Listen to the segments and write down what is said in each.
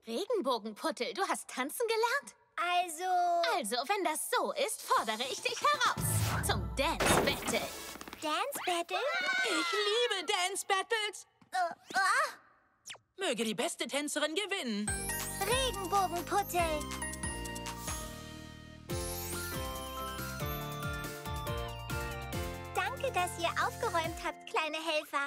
Regenbogenputtel, du hast tanzen gelernt? Also, wenn das so ist, fordere ich dich heraus. Zum Dance Battle. Dance Battle? Ich liebe Dance Battles. Möge die beste Tänzerin gewinnen. Regenbogenputtel. Danke, dass ihr aufgeräumt habt, kleine Helfer.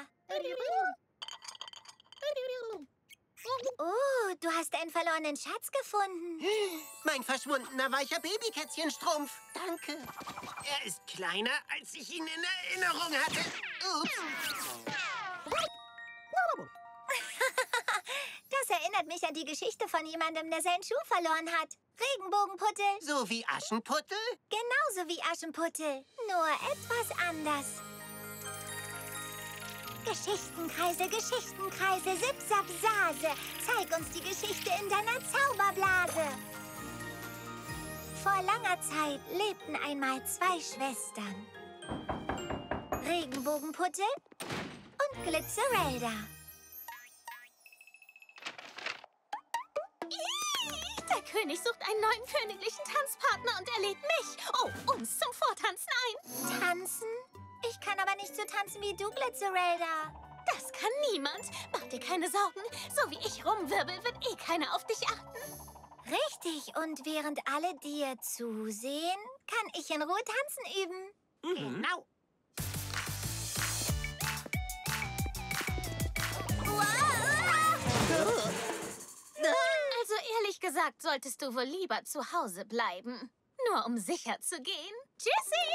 Oh, du hast einen verlorenen Schatz gefunden. Mein verschwundener weicher Babykätzchenstrumpf. Danke. Er ist kleiner, als ich ihn in Erinnerung hatte. Ups. Das erinnert mich an die Geschichte von jemandem, der seinen Schuh verloren hat. Regenbogenputtel. So wie Aschenputtel? Genauso wie Aschenputtel, nur etwas anders. Geschichtenkreise, Geschichtenkreise, Sipsapsase. Zeig uns die Geschichte in deiner Zauberblase. Vor langer Zeit lebten einmal zwei Schwestern. Regenbogenputtel und Glitzerelda. Der König sucht einen neuen königlichen Tanzpartner und er lädt mich, uns zum Vortanzen ein. Tanzen? Ich kann aber nicht so tanzen wie du, Glitzerelda. Das kann niemand. Mach dir keine Sorgen. So wie ich rumwirbel, wird eh keiner auf dich achten. Richtig, und während alle dir zusehen, kann ich in Ruhe tanzen üben. Genau. Also ehrlich gesagt, solltest du wohl lieber zu Hause bleiben. Nur um sicher zu gehen. Tschüssi!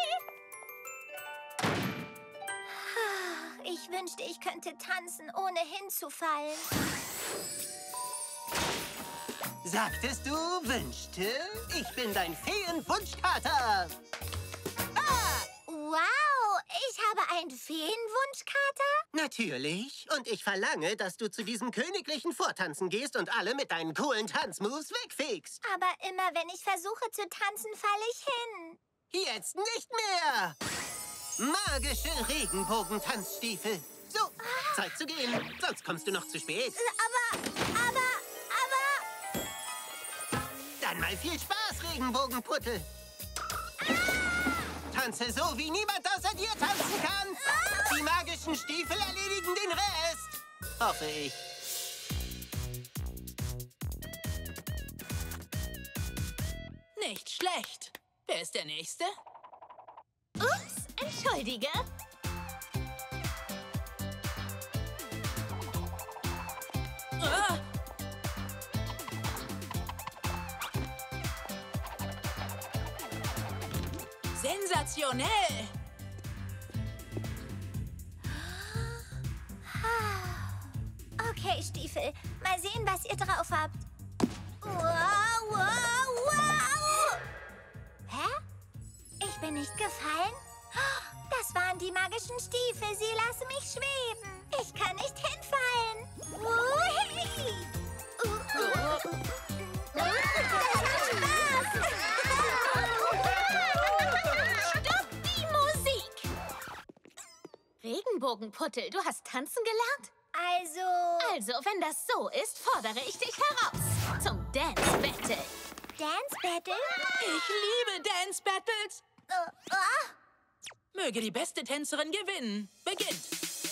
Ich wünschte, ich könnte tanzen, ohne hinzufallen. Sagtest du, wünschte? Ich bin dein Feenwunschkater. Wow, ich habe einen Feenwunschkater? Natürlich. Und ich verlange, dass du zu diesem königlichen Vortanzen gehst und alle mit deinen coolen Tanzmoves wegfegst. Aber immer wenn ich versuche zu tanzen, falle ich hin. Jetzt nicht mehr! Magische Regenbogentanzstiefel. So, Zeit zu gehen, sonst kommst du noch zu spät. Aber... Dann mal viel Spaß, Regenbogenputtel. Tanze so, wie niemand außer dir tanzen kann. Die magischen Stiefel erledigen den Rest. Hoffe ich. Nicht schlecht. Wer ist der Nächste? Ups, entschuldige. Ah! Sensationell! Okay, Stiefel. Mal sehen, was ihr drauf habt. Wow, wow, wow! Hä? Ich bin nicht gefallen? Das waren die magischen Stiefel. Sie lassen mich schweben. Ich kann nicht hinfallen. Ui! Das macht Spaß! Stopp die Musik! Regenbogenputtel, du hast tanzen gelernt? Also, wenn das so ist, fordere ich dich heraus. Zum Dance Battle. Dance Battle? Ich liebe Dance Battles. Möge die beste Tänzerin gewinnen. Beginnt.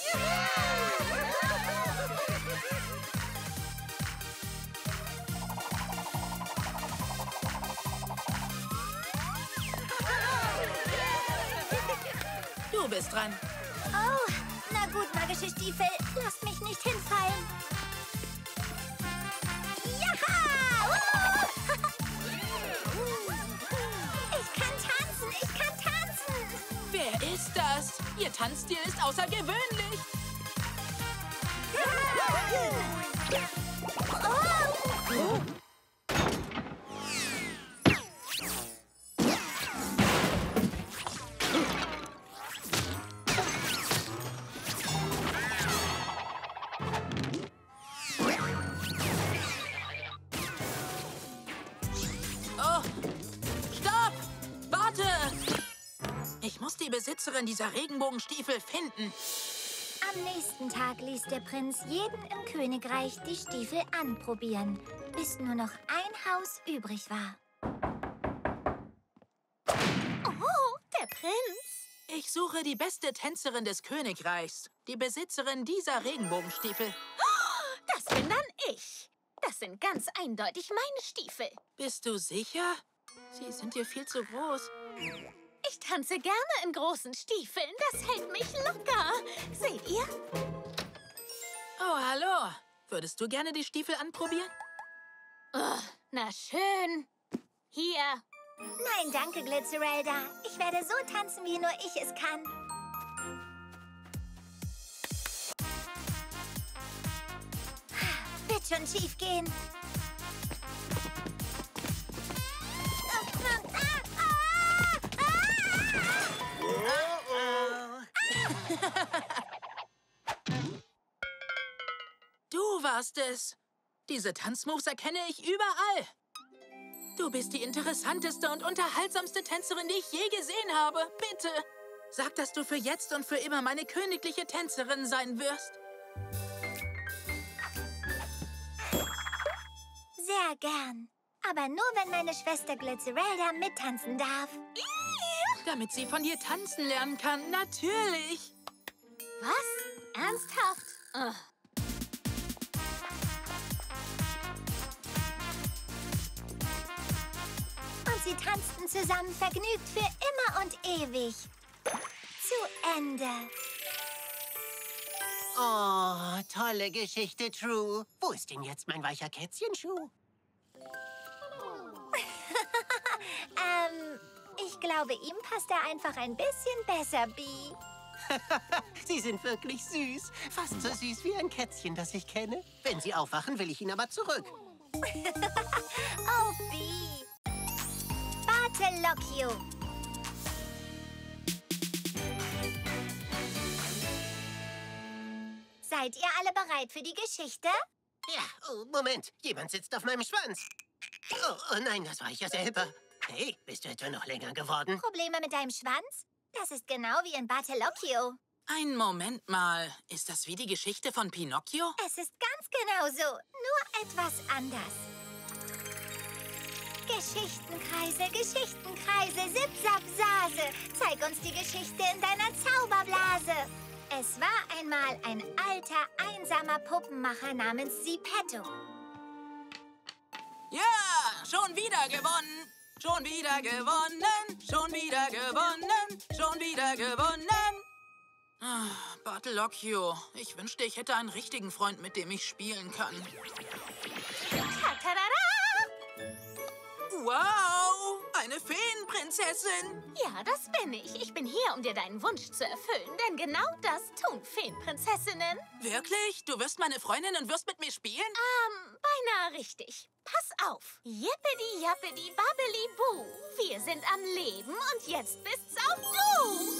Du bist dran. Oh, na gut, magische Stiefel. Lasst mich nicht hinfallen. Jaha! Ich kann tanzen, ich kann tanzen. Wer ist das? Ihr Tanzstil ist außergewöhnlich. Oh. Oh, stopp! Warte! Ich muss die Besitzerin dieser Regenbogenstiefel finden. Am nächsten Tag ließ der Prinz jeden im Königreich die Stiefel anprobieren, bis nur noch ein Haus übrig war. Oh, der Prinz. Ich suche die beste Tänzerin des Königreichs. Die Besitzerin dieser Regenbogenstiefel. Das bin dann ich. Das sind ganz eindeutig meine Stiefel. Bist du sicher? Sie sind dir viel zu groß. Ich tanze gerne in großen Stiefeln. Das hält mich locker. Seht ihr? Oh, hallo. Würdest du gerne die Stiefel anprobieren? Oh, na schön. Hier. Nein, danke, Glitzerelda. Ich werde so tanzen, wie nur ich es kann. Wird schon schief gehen. Du warst es. Diese Tanzmoves erkenne ich überall. Du bist die interessanteste und unterhaltsamste Tänzerin, die ich je gesehen habe. Bitte, sag, dass du für jetzt und für immer meine königliche Tänzerin sein wirst. Sehr gern. Aber nur, wenn meine Schwester Glitzerelda mittanzen darf. Damit sie von dir tanzen lernen kann, natürlich. Was? Ernsthaft? Oh. Und sie tanzten zusammen vergnügt für immer und ewig. Zu Ende. Oh, tolle Geschichte, True. Wo ist denn jetzt mein weicher Kätzchenschuh? Ich glaube, ihm passt er einfach ein bisschen besser, Bee. Sie sind wirklich süß. Fast so süß wie ein Kätzchen, das ich kenne. Wenn Sie aufwachen, will ich ihn aber zurück. Oh, Bee. Bartelocchio. Seid ihr alle bereit für die Geschichte? Ja, oh, Moment. Jemand sitzt auf meinem Schwanz. Oh nein, das war ich ja selber. Hey, bist du etwa noch länger geworden? Probleme mit deinem Schwanz? Das ist genau wie in Bartelocchio. Einen Moment mal. Ist das wie die Geschichte von Pinocchio? Es ist ganz genau so, nur etwas anders. Geschichtenkreise, Geschichtenkreise, Zip-Zap-Sase. Zeig uns die Geschichte in deiner Zauberblase. Es war einmal ein alter, einsamer Puppenmacher namens Siepetto. Ja, schon wieder gewonnen. Schon wieder gewonnen. Schon wieder gewonnen. Schon wieder gewonnen. Ah, Bartelocchio, ich wünschte, ich hätte einen richtigen Freund, mit dem ich spielen kann. Ta-ta-da-da! Wow, eine Feenprinzessin. Ja, das bin ich. Ich bin hier, um dir deinen Wunsch zu erfüllen. Denn genau das tun Feenprinzessinnen. Wirklich? Du wirst meine Freundin und wirst mit mir spielen? Beinahe richtig. Pass auf. Yippidi, yappidi, babbeli, boo. Wir sind am Leben und jetzt bist's auch du.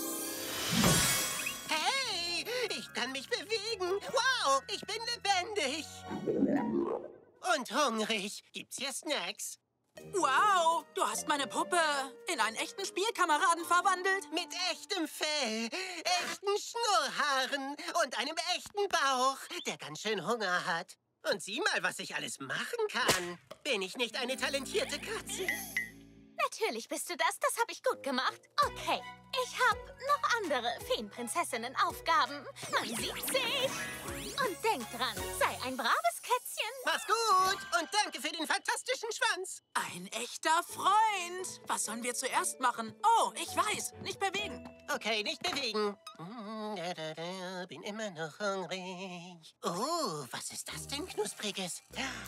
Hey, ich kann mich bewegen. Wow, ich bin lebendig. Und hungrig. Gibt's hier Snacks? Wow, du hast meine Puppe in einen echten Spielkameraden verwandelt. Mit echtem Fell, echten Schnurrhaaren und einem echten Bauch, der ganz schön Hunger hat. Und sieh mal, was ich alles machen kann. Bin ich nicht eine talentierte Katze? Natürlich bist du das. Das habe ich gut gemacht. Okay, ich habe noch andere Feenprinzessinnen-Aufgaben. Man sieht sich. Und denk dran, sei ein braves Kätzchen. Mach's gut und danke für den fantastischen Schwanz. Ein echter Freund. Was sollen wir zuerst machen? Oh, ich weiß. Nicht bewegen. Okay, nicht bewegen. Bin immer noch hungrig. Oh, was ist das denn, Knuspriges?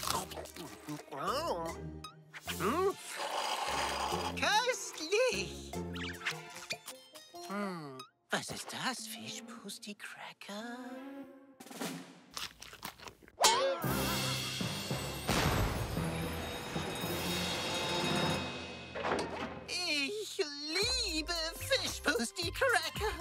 Oh. Köstlich. Was ist das? Fischpusti Cracker? Ich liebe Fischpusti Cracker.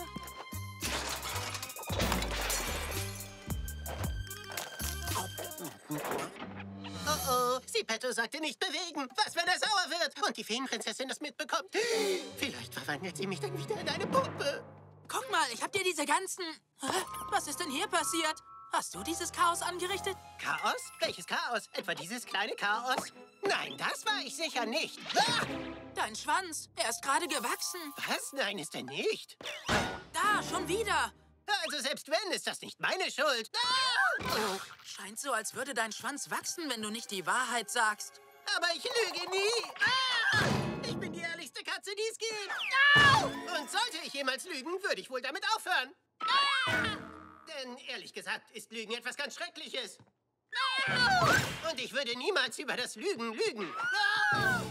Oh, Siepetto sagte nicht bewegen. Was, wenn er sauer wird und die Feenprinzessin das mitbekommt? Vielleicht verwandelt sie mich dann wieder in eine Puppe. Guck mal, ich hab dir diese ganzen... Hä? Was ist denn hier passiert? Hast du dieses Chaos angerichtet? Chaos? Welches Chaos? Etwa dieses kleine Chaos? Nein, das war ich sicher nicht. Ah! Dein Schwanz, er ist gerade gewachsen. Was? Nein, ist er nicht. Da, schon wieder. Also selbst wenn, ist das nicht meine Schuld. Ah! Scheint so, als würde dein Schwanz wachsen, wenn du nicht die Wahrheit sagst. Aber ich lüge nie. Ah! Ich bin die ehrlichste Katze, die es gibt. Au! Und sollte ich jemals lügen, würde ich wohl damit aufhören. Ah! Denn ehrlich gesagt ist Lügen etwas ganz Schreckliches. Ah! Und ich würde niemals über das Lügen lügen. Ah!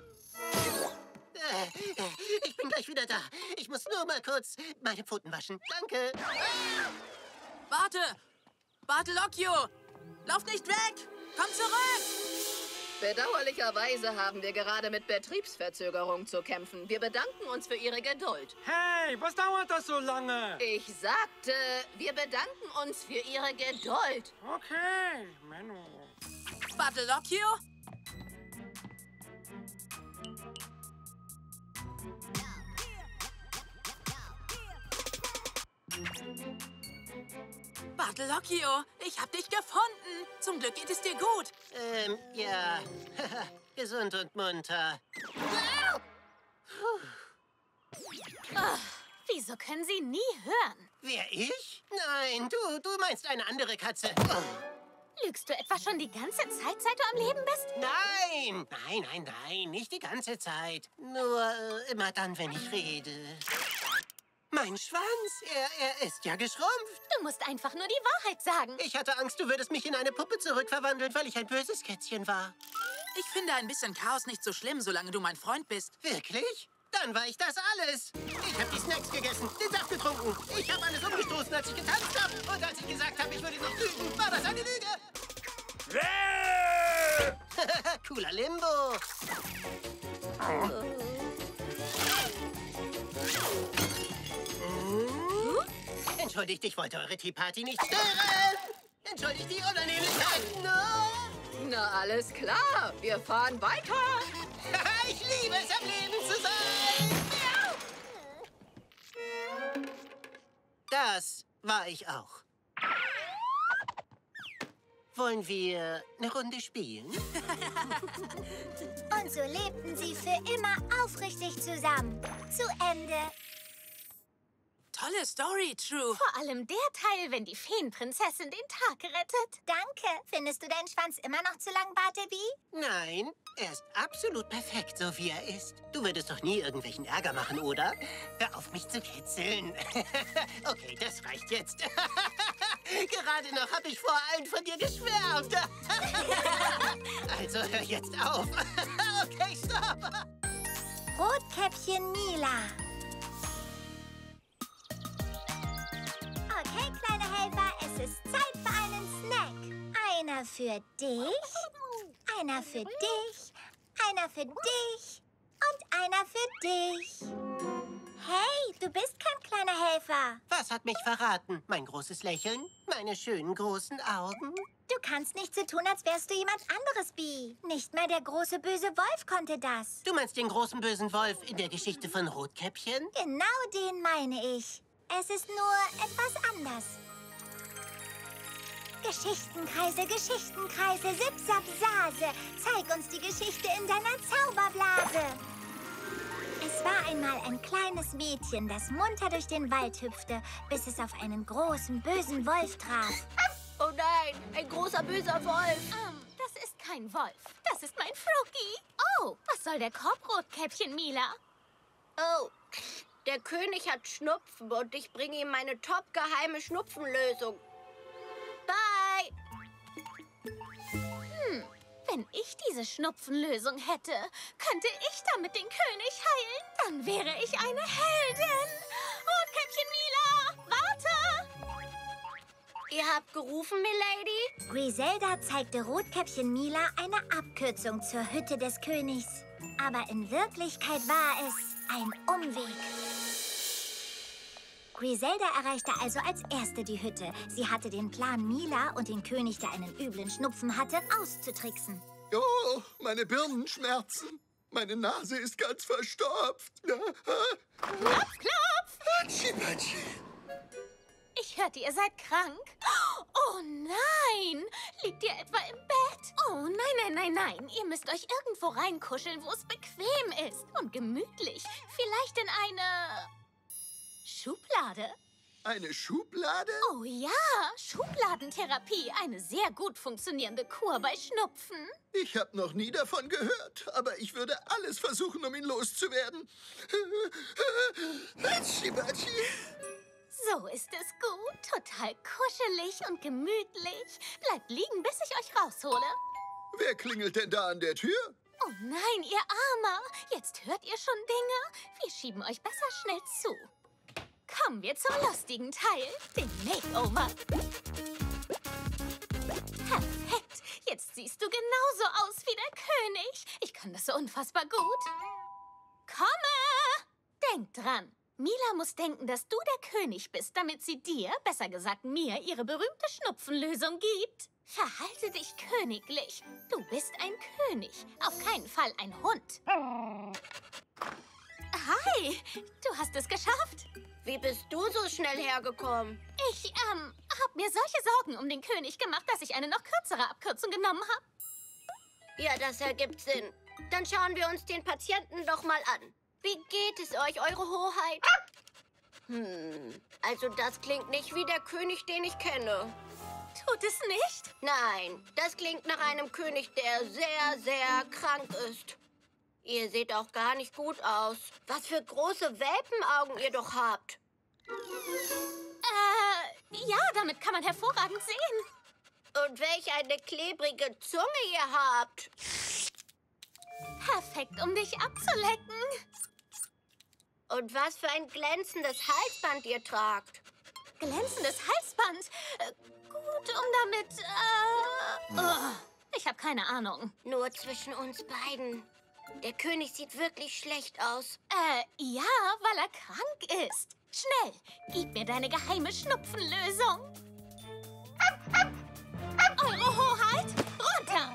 Ich bin gleich wieder da. Ich muss nur mal kurz meine Pfoten waschen. Danke. Ah! Warte! Bartolocchio! Lauf nicht weg! Komm zurück! Bedauerlicherweise haben wir gerade mit Betriebsverzögerung zu kämpfen. Wir bedanken uns für Ihre Geduld. Hey, was dauert das so lange? Ich sagte, wir bedanken uns für Ihre Geduld. Okay, Menno. Bartolocchio? Bartolocchio, ich hab dich gefunden. Zum Glück geht es dir gut. Ja. Gesund und munter. Wieso können Sie nie hören? Wer, ich? Nein, du meinst eine andere Katze. Lügst du etwa schon die ganze Zeit, seit du am Leben bist? Nein, nicht die ganze Zeit. Nur immer dann, wenn ich rede. Mein Schwanz, er ist ja geschrumpft. Du musst einfach nur die Wahrheit sagen. Ich hatte Angst, du würdest mich in eine Puppe zurückverwandeln, weil ich ein böses Kätzchen war. Ich finde ein bisschen Chaos nicht so schlimm, solange du mein Freund bist. Wirklich? Dann war ich das alles. Ich habe die Snacks gegessen, den Saft getrunken. Ich habe alles umgestoßen, als ich getanzt habe. Und als ich gesagt habe, ich würde nicht lügen, war das eine Lüge. Cooler Limbo. Entschuldigt, ich wollte eure Tea-Party nicht stören. Entschuldigt die Unannehmlichkeit. No. Na, alles klar. Wir fahren weiter. Ich liebe es, am Leben zu sein. Das war ich auch. Wollen wir eine Runde spielen? Und so lebten sie für immer aufrichtig zusammen. Zu Ende. Tolle Story, True. Vor allem der Teil, wenn die Feenprinzessin den Tag rettet. Danke. Findest du deinen Schwanz immer noch zu lang, Bartleby? Nein, er ist absolut perfekt, so wie er ist. Du würdest doch nie irgendwelchen Ärger machen, oder? Hör auf, mich zu kitzeln. Okay, das reicht jetzt. Gerade noch habe ich vor allen von dir geschwärmt. Also hör jetzt auf. Okay, stopp. Rotkäppchen Mila. Okay, kleine Helfer, es ist Zeit für einen Snack. Einer für dich, einer für dich, einer für dich und einer für dich. Hey, du bist kein kleiner Helfer. Was hat mich verraten? Mein großes Lächeln? Meine schönen großen Augen? Du kannst nicht so tun, als wärst du jemand anderes, Bee. Nicht mal der große böse Wolf konnte das. Du meinst den großen bösen Wolf in der Geschichte von Rotkäppchen? Genau den meine ich. Es ist nur etwas anders. Geschichtenkreise, Geschichtenkreise, Sipsapsase. Zeig uns die Geschichte in deiner Zauberblase. Es war einmal ein kleines Mädchen, das munter durch den Wald hüpfte, bis es auf einen großen, bösen Wolf traf. Oh nein, ein großer, böser Wolf. Das ist kein Wolf. Das ist mein Froggy. Oh, was soll der Korb, Rotkäppchen Mila? Oh, der König hat Schnupfen und ich bringe ihm meine top-geheime Schnupfenlösung. Bye! Wenn ich diese Schnupfenlösung hätte, könnte ich damit den König heilen. Dann wäre ich eine Heldin. Rotkäppchen Mila, warte! Ihr habt gerufen, Milady? Griselda zeigte Rotkäppchen Mila eine Abkürzung zur Hütte des Königs. Aber in Wirklichkeit war es ein Umweg. Griselda erreichte also als Erste die Hütte. Sie hatte den Plan, Mila und den König, der einen üblen Schnupfen hatte, auszutricksen. Oh, meine Birnen schmerzen. Meine Nase ist ganz verstopft. Klopf, klopf! Hatschi-Patschi. Ich hörte, ihr seid krank. Oh nein! Liegt ihr etwa im Bett? Oh nein. Ihr müsst euch irgendwo reinkuscheln, wo es bequem ist und gemütlich. Vielleicht in eine Schublade. Eine Schublade? Oh ja, Schubladentherapie. Eine sehr gut funktionierende Kur bei Schnupfen. Ich habe noch nie davon gehört, aber ich würde alles versuchen, um ihn loszuwerden. Hatschi-Patschi. So ist es gut. Total kuschelig und gemütlich. Bleibt liegen, bis ich euch raushole. Wer klingelt denn da an der Tür? Oh nein, ihr Armer. Jetzt hört ihr schon Dinge. Wir schieben euch besser schnell zu. Kommen wir zum lustigen Teil, dem Makeover. Perfekt. Jetzt siehst du genauso aus wie der König. Ich kann das so unfassbar gut. Komme! Denk dran. Mila muss denken, dass du der König bist, damit sie dir, besser gesagt mir, ihre berühmte Schnupfenlösung gibt. Verhalte dich königlich. Du bist ein König, auf keinen Fall ein Hund. Hi, du hast es geschafft. Wie bist du so schnell hergekommen? Ich, hab mir solche Sorgen um den König gemacht, dass ich eine noch kürzere Abkürzung genommen habe. Ja, das ergibt Sinn. Dann schauen wir uns den Patienten doch mal an. Wie geht es euch, Eure Hoheit? Also das klingt nicht wie der König, den ich kenne. Tut es nicht? Nein, das klingt nach einem König, der sehr, sehr krank ist. Ihr seht auch gar nicht gut aus. Was für große Welpenaugen ihr doch habt. Ja, damit kann man hervorragend sehen. Und welch eine klebrige Zunge ihr habt. Perfekt, um dich abzulecken. Und was für ein glänzendes Halsband ihr tragt. Glänzendes Halsband. Gut, um damit, ich habe keine Ahnung. Nur zwischen uns beiden. Der König sieht wirklich schlecht aus. Ja, weil er krank ist. Schnell, gib mir deine geheime Schnupfenlösung. Eure Hoheit, runter!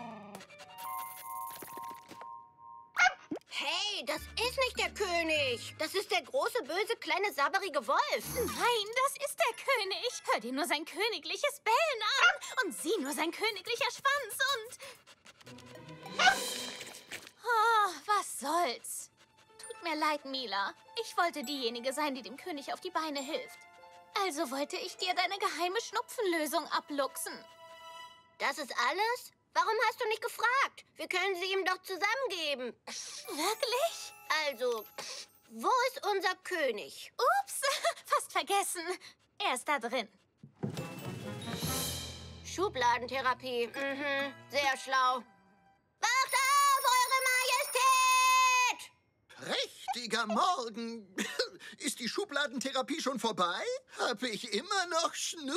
Hey, das ist nicht der König. Das ist der große, böse, kleine, sabberige Wolf. Nein, das ist der König. Hör dir nur sein königliches Bellen an und sieh nur sein königlicher Schwanz und... Oh, was soll's. Tut mir leid, Mila. Ich wollte diejenige sein, die dem König auf die Beine hilft. Also wollte ich dir deine geheime Schnupfenlösung abluchsen. Das ist alles? Warum hast du nicht gefragt? Wir können sie ihm doch zusammengeben. Wirklich? Also, wo ist unser König? Ups, fast vergessen. Er ist da drin. Schubladentherapie. Sehr schlau. Wacht auf, Eure Majestät! Prächtiger Morgen. Ist die Schubladentherapie schon vorbei? Habe ich immer noch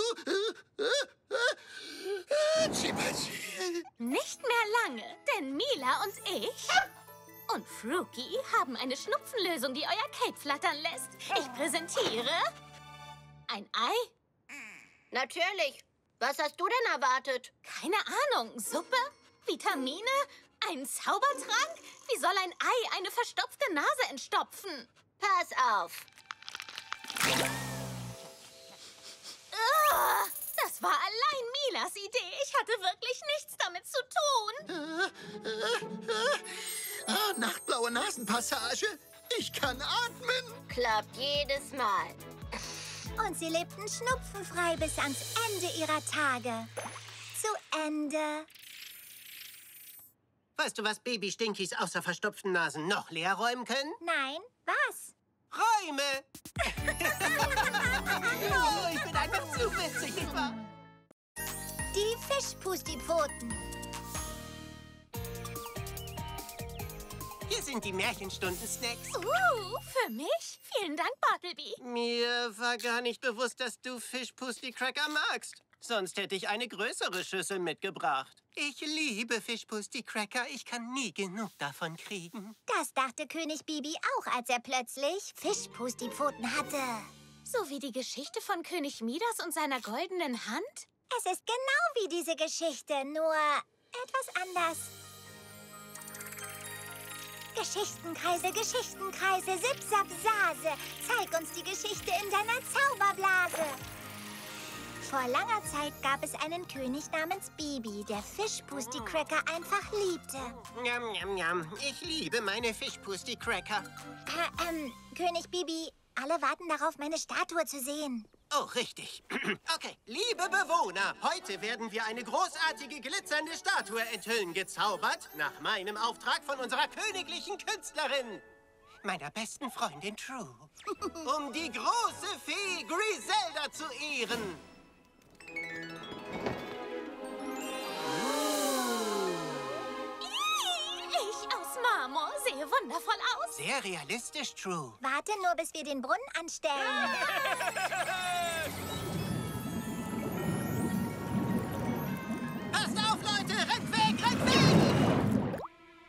Hatschi-Patschi. Nicht mehr lange, denn Mila und ich und Fruki haben eine Schnupfenlösung, die euer Cape flattern lässt. Ich präsentiere ein Ei. Natürlich. Was hast du denn erwartet? Keine Ahnung, Suppe? Vitamine? Ein Zaubertrank? Wie soll ein Ei eine verstopfte Nase entstopfen? Pass auf. Das war allein Milas Idee. Ich hatte wirklich nichts damit zu tun. Nachtblaue Nasenpassage. Ich kann atmen. Klappt jedes Mal. Und sie lebten schnupfenfrei bis ans Ende ihrer Tage. Zu Ende. Weißt du, was Baby-Stinkies außer verstopften Nasen noch leer räumen können? Nein, was? Räume! Oh, ich bin einfach zu witzig, nicht wahr? Die Fischpustipfoten. Hier sind die Märchenstunden-Snacks. Für mich? Vielen Dank, Bartleby. Mir war gar nicht bewusst, dass du Fischpusti-Cracker magst. Sonst hätte ich eine größere Schüssel mitgebracht. Ich liebe Fischpusti-Cracker. Ich kann nie genug davon kriegen. Das dachte König Bibi auch, als er plötzlich Fischpustipfoten hatte. So wie die Geschichte von König Midas und seiner goldenen Hand? Es ist genau wie diese Geschichte, nur etwas anders. Geschichtenkreise, Geschichtenkreise, Sipsapsase. Zeig uns die Geschichte in deiner Zauberblase. Vor langer Zeit gab es einen König namens Bibi, der Fischpusti-Cracker einfach liebte. Njam, njam, njam. Ich liebe meine Fischpusti-Cracker. König Bibi, alle warten darauf, meine Statue zu sehen. Oh, richtig. Okay, liebe Bewohner, heute werden wir eine großartige, glitzernde Statue enthüllen, gezaubert nach meinem Auftrag von unserer königlichen Künstlerin, meiner besten Freundin True, um die große Fee Griselda zu ehren. Ich aus Marmor sehe wundervoll aus. Sehr realistisch, True. Warte nur, bis wir den Brunnen anstellen. Passt auf, Leute! Rennt weg! Rennt weg!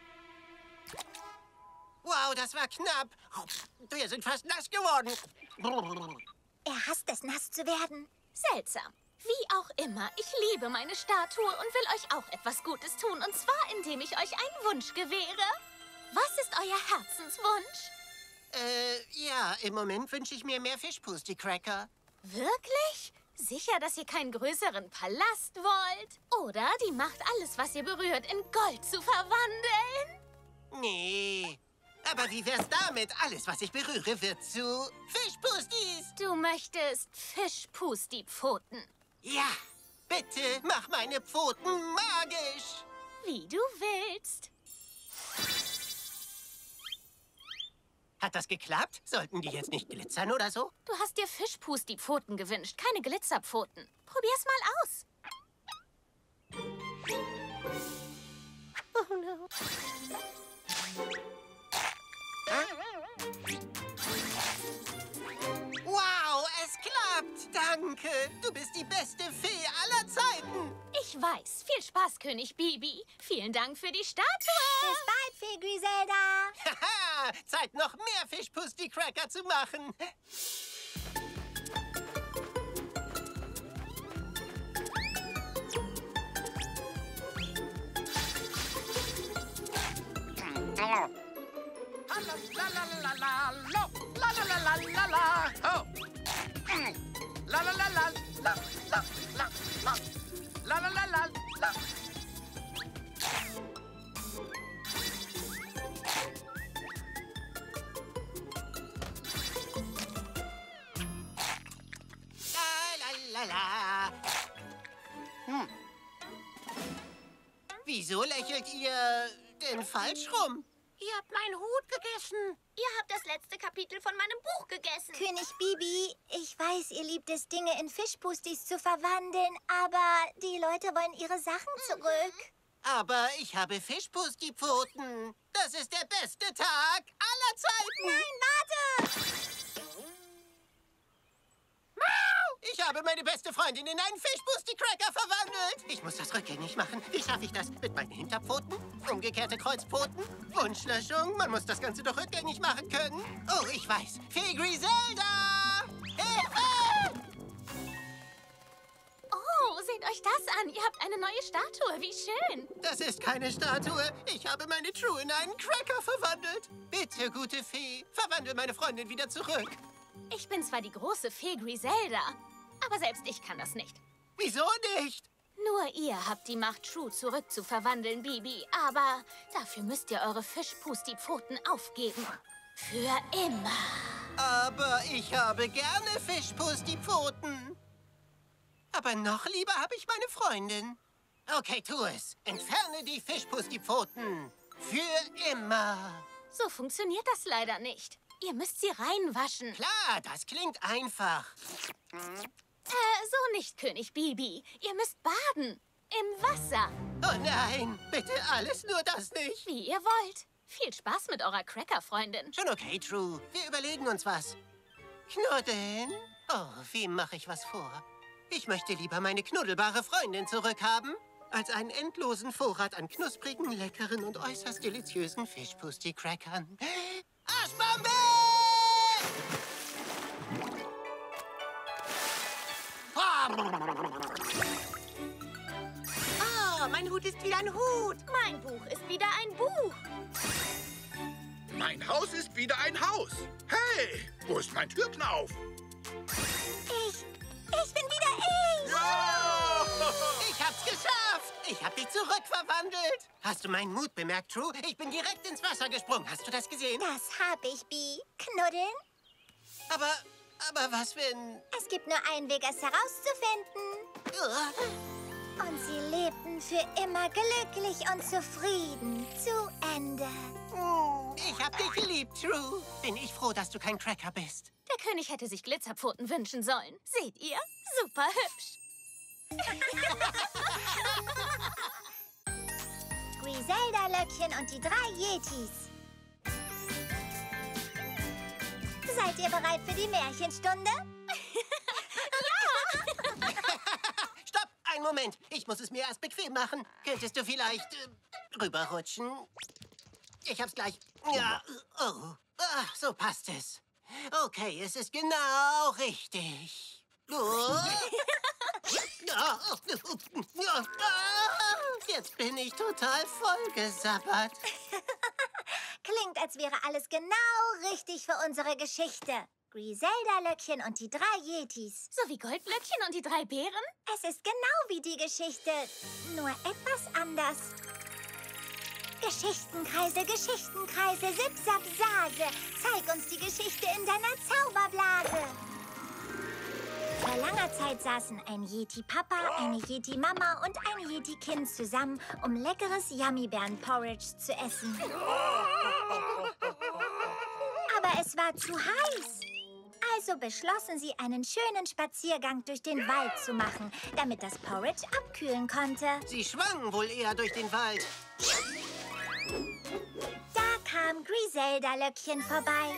Wow, das war knapp. Wir sind fast nass geworden. Er hasst es, nass zu werden. Seltsam. Wie auch immer, ich liebe meine Statue und will euch auch etwas Gutes tun. Und zwar, indem ich euch einen Wunsch gewähre. Was ist euer Herzenswunsch? Ja, im Moment wünsche ich mir mehr Fischpusti-Cracker. Wirklich? Sicher, dass ihr keinen größeren Palast wollt? Oder die Macht, alles, was ihr berührt, in Gold zu verwandeln? Nee. Aber wie wär's damit? Alles, was ich berühre, wird zu Fischpustis. Du möchtest Fischpusti-Pfoten. Ja, bitte mach meine Pfoten magisch. Wie du willst. Hat das geklappt? Sollten die jetzt nicht glitzern oder so? Du hast dir Fischpusti-Pfoten gewünscht, keine Glitzerpfoten. Probier's mal aus. Oh no. Wow, es klappt. Danke. Du bist die beste Fee aller Zeiten. Ich weiß. Viel Spaß, König Bibi. Vielen Dank für die Statue. Bis bald, Fee Griselda. Haha, Zeit noch mehr Fischpusti-Cracker zu machen. Wieso lächelt ihr denn falsch rum? Ihr habt meinen Hut gegessen. Ihr habt das letzte Kapitel von meinem Buch gegessen. König Bibi, ich weiß, ihr liebt es, Dinge in Fischpustis zu verwandeln, aber die Leute wollen ihre Sachen zurück. Aber ich habe Fischpusti-Pfoten. Das ist der beste Tag aller Zeiten. Nein, warte! Ich habe meine beste Freundin in einen Fischpusti-Cracker verwandelt. Ich muss das rückgängig machen. Wie schaffe ich das? Mit meinen Hinterpfoten? Umgekehrte Kreuzpfoten? Wunschlöschung? Man muss das Ganze doch rückgängig machen können. Oh, ich weiß. Fee Griselda! Hilfe! Oh, seht euch das an. Ihr habt eine neue Statue. Wie schön. Das ist keine Statue. Ich habe meine True in einen Cracker verwandelt. Bitte, gute Fee, verwandle meine Freundin wieder zurück. Ich bin zwar die große Fee Griselda, aber selbst ich kann das nicht. Wieso nicht? Nur ihr habt die Macht, True zurückzuverwandeln, Bibi. Aber dafür müsst ihr eure Fischpusti-Pfoten aufgeben. Für immer. Aber ich habe gerne Fischpusti-Pfoten. Aber noch lieber habe ich meine Freundin. Okay, tu es. Entferne die Fischpusti-Pfoten. Für immer. So funktioniert das leider nicht. Ihr müsst sie reinwaschen. Klar, das klingt einfach. So nicht, König Bibi. Ihr müsst baden. Im Wasser. Oh nein, bitte alles, nur das nicht. Wie ihr wollt. Viel Spaß mit eurer Cracker-Freundin. Schon okay, True. Wir überlegen uns was. Knuddeln? Oh, wem mache ich was vor? Ich möchte lieber meine knuddelbare Freundin zurückhaben, als einen endlosen Vorrat an knusprigen, leckeren und äußerst deliziösen Fischpusti-Crackern. Arschbombe! Oh, mein Hut ist wieder ein Hut. Mein Buch ist wieder ein Buch. Mein Haus ist wieder ein Haus. Hey, wo ist mein Türknauf? Ich bin wieder ich! Ja! Ich hab's geschafft! Ich hab dich zurückverwandelt. Hast du meinen Mut bemerkt, True? Ich bin direkt ins Wasser gesprungen. Hast du das gesehen? Das hab ich, Bee. Knuddeln? Aber was, wenn... Es gibt nur einen Weg, es herauszufinden. Und sie lebten für immer glücklich und zufrieden. Zu Ende. Ich hab dich geliebt, True. Bin ich froh, dass du kein Cracker bist. Der König hätte sich Glitzerpfoten wünschen sollen. Seht ihr? Super hübsch. Griselda, Löckchen und die 3 Yetis. Seid ihr bereit für die Märchenstunde? Stopp! Einen Moment. Ich muss es mir erst bequem machen. Könntest du vielleicht rüberrutschen? Ich hab's gleich. Ja. Oh. Ach, so passt es. Okay, es ist genau richtig. Oh. Jetzt bin ich total vollgesabbert. Klingt, als wäre alles genau richtig für unsere Geschichte. Griselda, Löckchen und die 3 Yetis. So wie Goldlöckchen und die 3 Bären? Es ist genau wie die Geschichte, nur etwas anders. Geschichtenkreise, Geschichtenkreise, Zip, Zap, Sase. Zeig uns die Geschichte in deiner Zauberblase. Vor langer Zeit saßen ein Yeti-Papa, eine Yeti-Mama und ein Yeti-Kind zusammen, um leckeres Yummy-Beeren-Porridge zu essen. Aber es war zu heiß. Also beschlossen sie, einen schönen Spaziergang durch den Wald zu machen, damit das Porridge abkühlen konnte. Sie schwangen wohl eher durch den Wald. Da kam Griselda-Löckchen vorbei.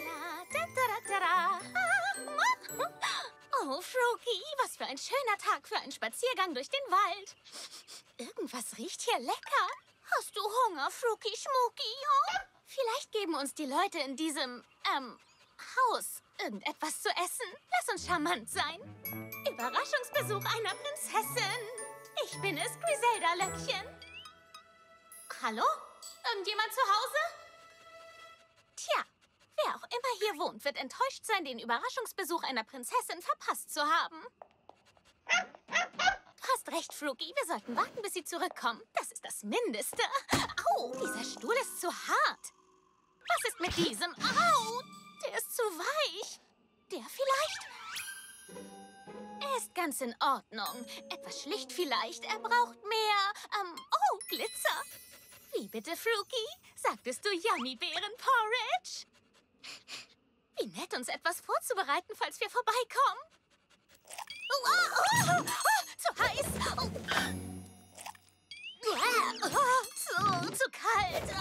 Oh, Frookie, was für ein schöner Tag für einen Spaziergang durch den Wald. Irgendwas riecht hier lecker. Hast du Hunger, Frookie Schmucki? Oh? Vielleicht geben uns die Leute in diesem, Haus irgendetwas zu essen. Lass uns charmant sein. Überraschungsbesuch einer Prinzessin. Ich bin es, Griselda-Löckchen. Hallo? Irgendjemand zu Hause? Tja, wer auch immer hier wohnt, wird enttäuscht sein, den Überraschungsbesuch einer Prinzessin verpasst zu haben. Du hast recht, Frookie. Wir sollten warten, bis sie zurückkommen. Das ist das Mindeste. Au, dieser Stuhl ist zu hart. Was ist mit diesem? Au, der ist zu weich. Der vielleicht? Er ist ganz in Ordnung. Etwas schlicht vielleicht. Er braucht mehr, oh, Glitzer. Wie bitte, Frookie? Sagtest du Yummy-Beeren-Porridge? Wie nett, uns etwas vorzubereiten, falls wir vorbeikommen. Zu heiß. Zu kalt.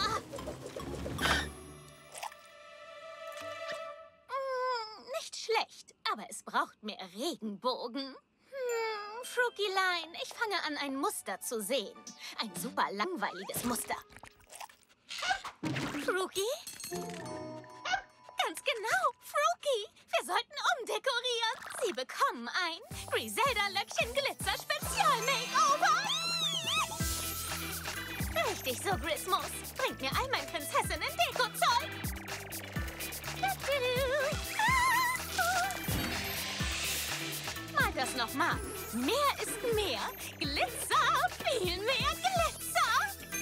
Nicht schlecht, aber es braucht mehr Regenbogen. Frookie-Line, ich fange an, ein Muster zu sehen. Ein super langweiliges Muster. Frookie? Ganz genau, Frookie. Wir sollten umdekorieren. Sie bekommen ein Griselda-Löckchen Glitzer-Spezial-Makeover. Richtig so, Grismos. Bringt mir all mein Prinzessinnen-Deko-Zeug. Mal das nochmal. Mehr ist mehr. Glitzer, viel mehr Glitzer.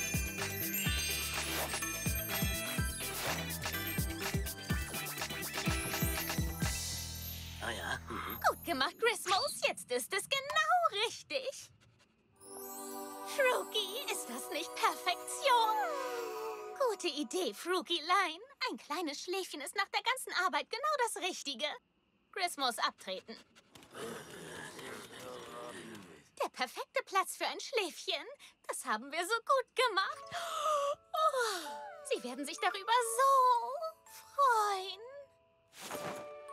Ah ja. Gut gemacht, Grismos. Jetzt ist es genau richtig. Frookie, ist das nicht Perfektion? Gute Idee, Frookie-Line. Ein kleines Schläfchen ist nach der ganzen Arbeit genau das Richtige. Grismos abtreten. Der perfekte Platz für ein Schläfchen. Das haben wir so gut gemacht. Oh, Sie werden sich darüber so freuen.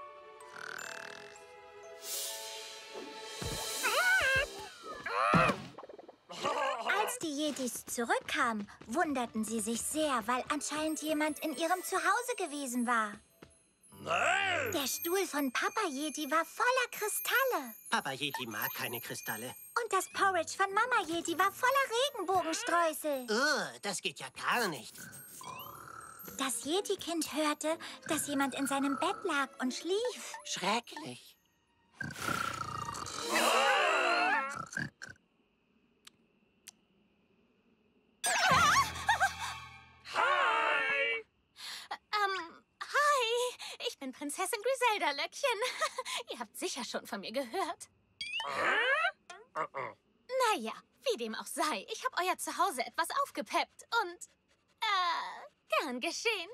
Als die Yetis zurückkamen, wunderten sie sich sehr, weil anscheinend jemand in ihrem Zuhause gewesen war. Nein! Der Stuhl von Papa Yeti war voller Kristalle. Papa Yeti mag keine Kristalle. Und das Porridge von Mama Yeti war voller Regenbogenstreusel. Das geht ja gar nicht. Das Yeti-Kind hörte, dass jemand in seinem Bett lag und schlief. Schrecklich. Hi. Ich bin Prinzessin Griselda Löckchen. Ihr habt sicher schon von mir gehört. Naja, wie dem auch sei, ich habe euer Zuhause etwas aufgepeppt und, gern geschehen.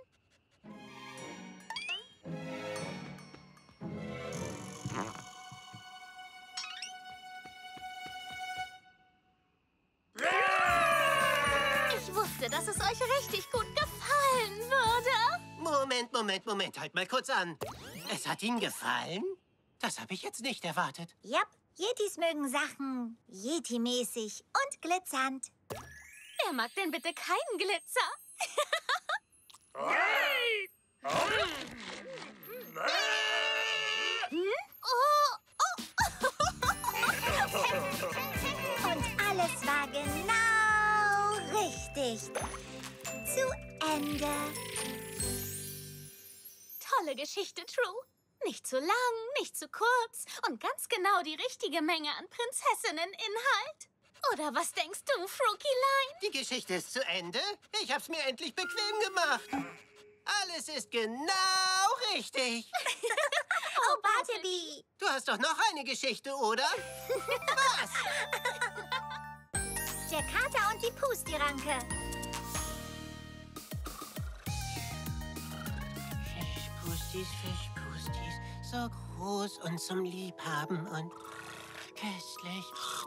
Ich wusste, dass es euch richtig gut gefallen würde. Moment, halt mal kurz an. Es hat Ihnen gefallen? Das habe ich jetzt nicht erwartet. Yep, Yetis mögen Sachen Yeti-mäßig und glitzernd. Wer mag denn bitte keinen Glitzer? Und alles war genau richtig. Zu Ende. Tolle Geschichte, True. Nicht zu lang, nicht zu kurz und ganz genau die richtige Menge an Prinzessinnen-Inhalt. Oder was denkst du, Frookie-Line? Die Geschichte ist zu Ende. Ich hab's mir endlich bequem gemacht. Alles ist genau richtig. Oh, Bartleby. Du hast doch noch eine Geschichte, oder? Was? Der Kater und die Pusti-Ranke. Fischpustis, so groß und zum Liebhaben und köstlich.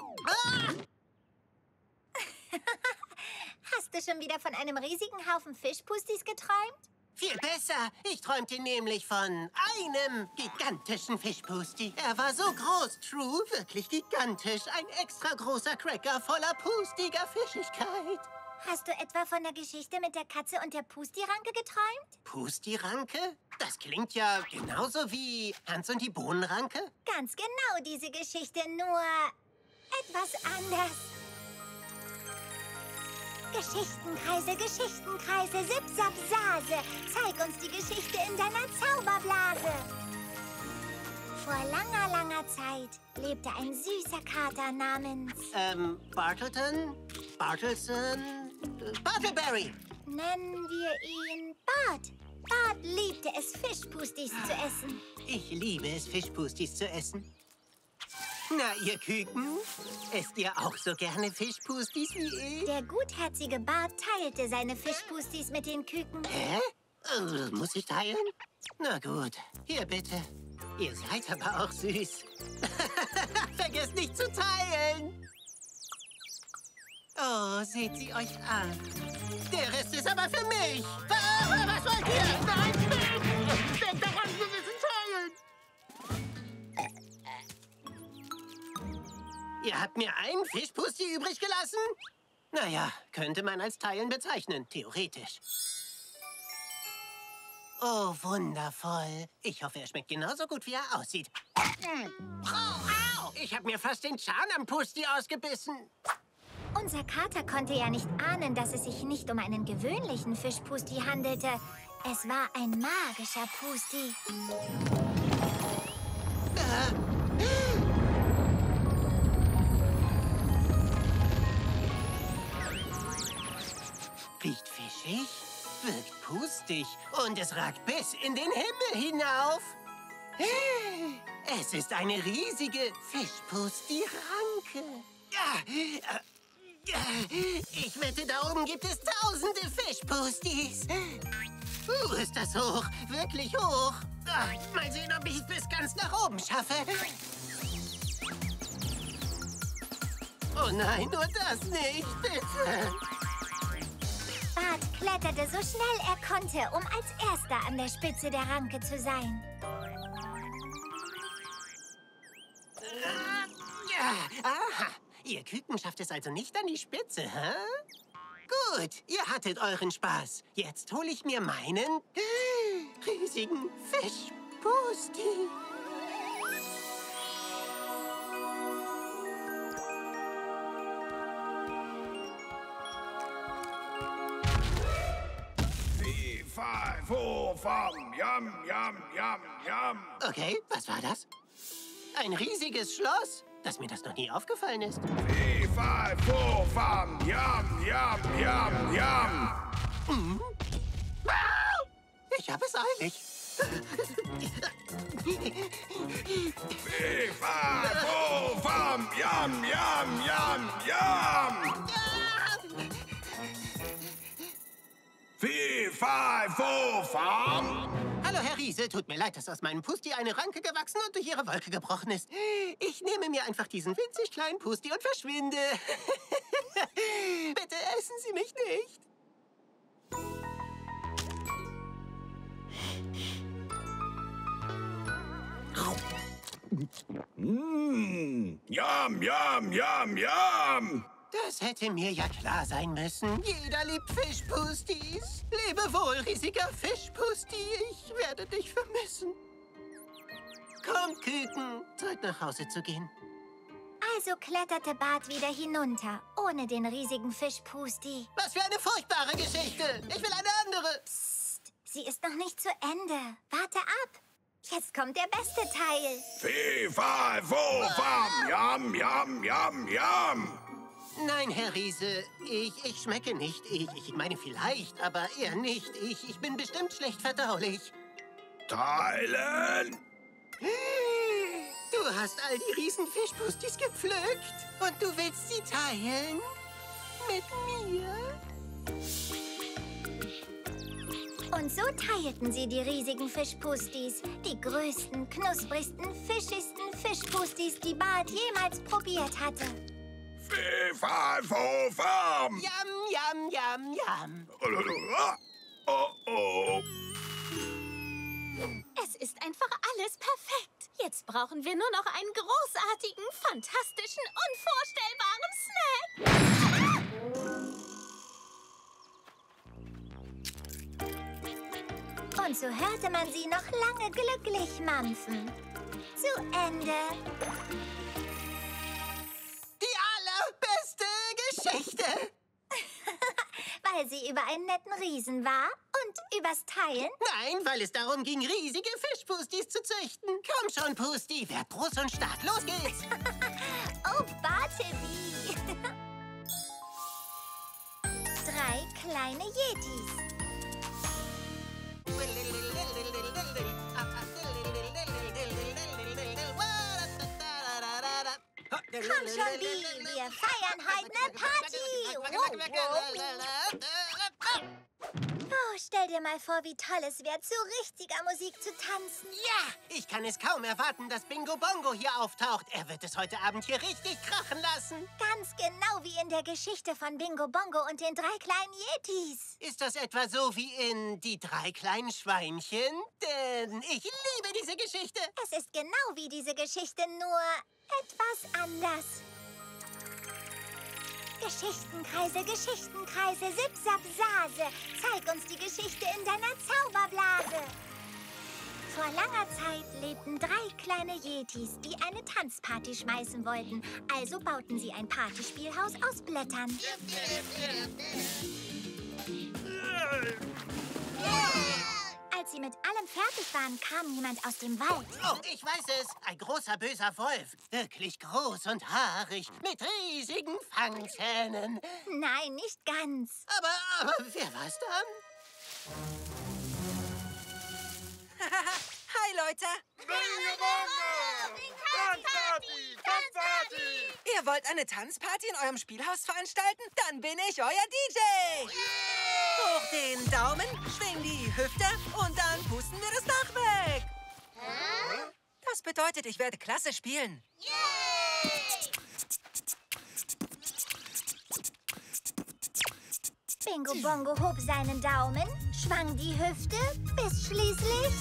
Hast du schon wieder von einem riesigen Haufen Fischpustis geträumt? Viel besser. Ich träumte nämlich von einem gigantischen Fischpusti. Er war so groß, True, wirklich gigantisch. Ein extra großer Cracker voller pustiger Fischigkeit. Hast du etwa von der Geschichte mit der Katze und der Pusti-Ranke geträumt? Pusti-Ranke? Das klingt ja genauso wie Hans und die Bohnenranke. Ganz genau diese Geschichte, nur etwas anders. Geschichtenkreise, Sipsap-Sase. Zeig uns die Geschichte in deiner Zauberblase. Vor langer, langer Zeit lebte ein süßer Kater namens... Bartleberry. Nennen wir ihn Bart. Bart liebte es, Fischpustis zu essen. Ich liebe es, Fischpustis zu essen. Na, ihr Küken, esst ihr auch so gerne Fischpustis wie ich? Der gutherzige Bart teilte seine Fischpustis mit den Küken. Hä? Muss ich teilen? Na gut, hier bitte. Ihr seid aber auch süß. Vergesst nicht zu teilen. Oh, seht sie euch an. Der Rest ist aber für mich. Was wollt ihr? Nein, denkt daran, wir müssen teilen. Ihr habt mir einen Fischpusti übrig gelassen? Naja, könnte man als Teilen bezeichnen, theoretisch. Oh, wundervoll. Ich hoffe, er schmeckt genauso gut, wie er aussieht. Au! Ich habe mir fast den Zahn am Pusti ausgebissen. Unser Kater konnte ja nicht ahnen, dass es sich nicht um einen gewöhnlichen Fischpusti handelte. Es war ein magischer Pusti. Riecht fischig, wirkt pustig und es ragt bis in den Himmel hinauf. Es ist eine riesige Fischpusti-Ranke. Ich wette, da oben gibt es tausende Fischpustis. Ist das hoch, wirklich hoch. Mal sehen, ob ich es bis ganz nach oben schaffe. Oh nein, nur das nicht, bitte. Bart kletterte so schnell er konnte, um als Erster an der Spitze der Ranke zu sein. Aha, ihr Küken schafft es also nicht an die Spitze, hä? Gut, ihr hattet euren Spaß. Jetzt hole ich mir meinen riesigen Fischpusti. Wie fi, fo, fam, yam, yam, yam, yam. Okay, was war das? Ein riesiges Schloss? Dass mir das noch nie aufgefallen ist. Fi, fi, fo, fam, yam, yam, yam, yam. Ich habe es eilig. Fi, fi, fo, fam, yam, yam, yam, yam. Fi, fi, fo, fam. Hallo, Herr Riese. Tut mir leid, dass aus meinem Pusti eine Ranke gewachsen und durch Ihre Wolke gebrochen ist. Ich nehme mir einfach diesen winzig kleinen Pusti und verschwinde. Bitte essen Sie mich nicht. Yam, yam, yam, yam. Das hätte mir ja klar sein müssen. Jeder liebt Fischpustis. Lebe wohl, riesiger Fischpusti. Ich werde dich vermissen. Kommt, Küken. Zeit, nach Hause zu gehen. Also kletterte Bart wieder hinunter, ohne den riesigen Fischpusti. Was für eine furchtbare Geschichte. Ich will eine andere. Psst, sie ist noch nicht zu Ende. Warte ab. Jetzt kommt der beste Teil. Fi, fi, fo, fam, yam, yam, yam, yam. Nein, Herr Riese, ich schmecke nicht. Ich meine vielleicht, aber eher nicht. Ich bin bestimmt schlecht verdaulich. Teilen. Du hast all die Riesenfischpustis gepflückt und du willst sie teilen? Mit mir? Und so teilten sie die riesigen Fischpustis. Die größten, knusprigsten, fischigsten Fischpustis, die Bart jemals probiert hatte. Fi, fi, fo, fam. Yam, yam, yam, yam. Oh, oh. Es ist einfach alles perfekt. Jetzt brauchen wir nur noch einen großartigen, fantastischen, unvorstellbaren Snack. Und so hörte man sie noch lange glücklich mampfen. Zu Ende. Die allerbeste Geschichte. Weil sie über einen netten Riesen war und übers Teilen. Nein, weil es darum ging, riesige Fischpustis zu züchten. Komm schon, Pusti, werd groß und stark. Los geht's. Oh, Bartleby. 3 kleine Yetis. Komm schon, Bi, wir feiern heute eine Party. Oh, stell dir mal vor, wie toll es wäre, zu richtiger Musik zu tanzen. Ja, ich kann es kaum erwarten, dass Bingo Bongo hier auftaucht. Er wird es heute Abend hier richtig krachen lassen. Ganz genau wie in der Geschichte von Bingo Bongo und den 3 kleinen Yetis. Ist das etwa so wie in Die 3 kleinen Schweinchen? Denn ich liebe diese Geschichte. Es ist genau wie diese Geschichte, nur etwas anders. Geschichtenkreise, Geschichtenkreise, Sipsap-Sase. Zeig uns die Geschichte in deiner Zauberblase. Vor langer Zeit lebten 3 kleine Yetis, die eine Tanzparty schmeißen wollten. Also bauten sie ein Partyspielhaus aus Blättern. Als sie mit allem fertig waren, kam jemand aus dem Wald. Oh, ich weiß es. Ein großer, böser Wolf. Wirklich groß und haarig, mit riesigen Fangzähnen. Nein, nicht ganz. Aber wer war's dann? Hi, Leute. Tanzparty! Tanzparty! Ihr wollt eine Tanzparty in eurem Spielhaus veranstalten? Dann bin ich euer DJ. Hoch den Daumen, schwing die Hüfte und dann pusten wir das Dach weg. Das bedeutet, ich werde klasse spielen. Bingo Bongo hob seinen Daumen, schwang die Hüfte, bis schließlich...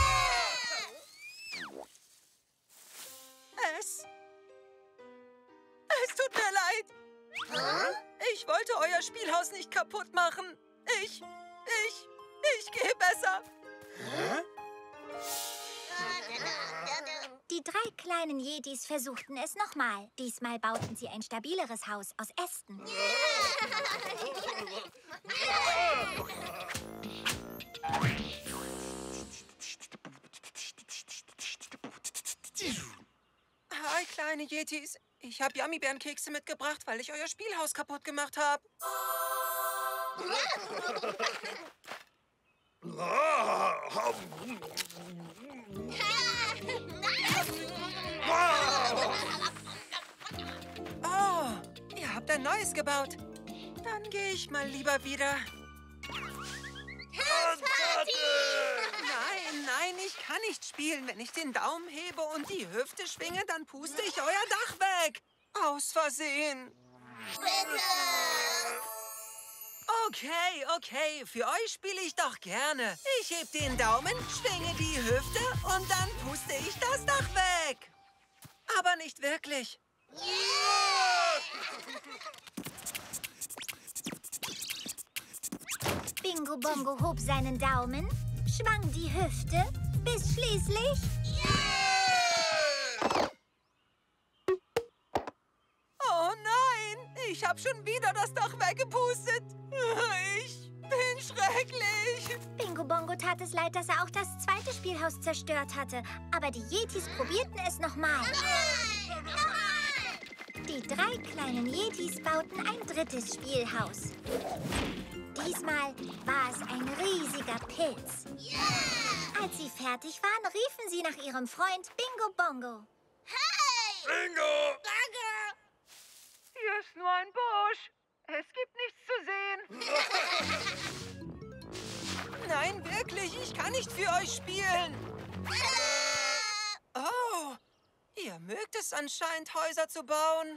Es tut mir leid. Ich wollte euer Spielhaus nicht kaputt machen. Ich gehe besser. Die 3 kleinen Yetis versuchten es nochmal. Diesmal bauten sie ein stabileres Haus aus Ästen. kleine Yetis. Ich habe Yummy-Bärenkekse mitgebracht, weil ich euer Spielhaus kaputt gemacht habe. Oh, ihr habt ein neues gebaut. Dann gehe ich mal lieber wieder. Nein, ich kann nicht spielen. Wenn ich den Daumen hebe und die Hüfte schwinge, dann puste ich euer Dach weg. Aus Versehen. Bitte! Okay. Für euch spiele ich doch gerne. Ich heb den Daumen, schwinge die Hüfte und dann puste ich das Dach weg. Aber nicht wirklich. Bingo Bongo hob seinen Daumen, schwang die Hüfte, bis schließlich... Oh nein, ich habe schon wieder das Dach weggepustet. Ich bin schrecklich. Bingo Bongo tat es leid, dass er auch das zweite Spielhaus zerstört hatte. Aber die Yetis probierten es nochmal. Die 3 kleinen Yetis bauten ein drittes Spielhaus. Diesmal war es ein riesiger Pilz. Als sie fertig waren, riefen sie nach ihrem Freund Bingo Bongo. Bingo! Hier ist nur ein Busch. Es gibt nichts zu sehen. Nein, wirklich, ich kann nicht für euch spielen. Oh, ihr mögt es anscheinend, Häuser zu bauen.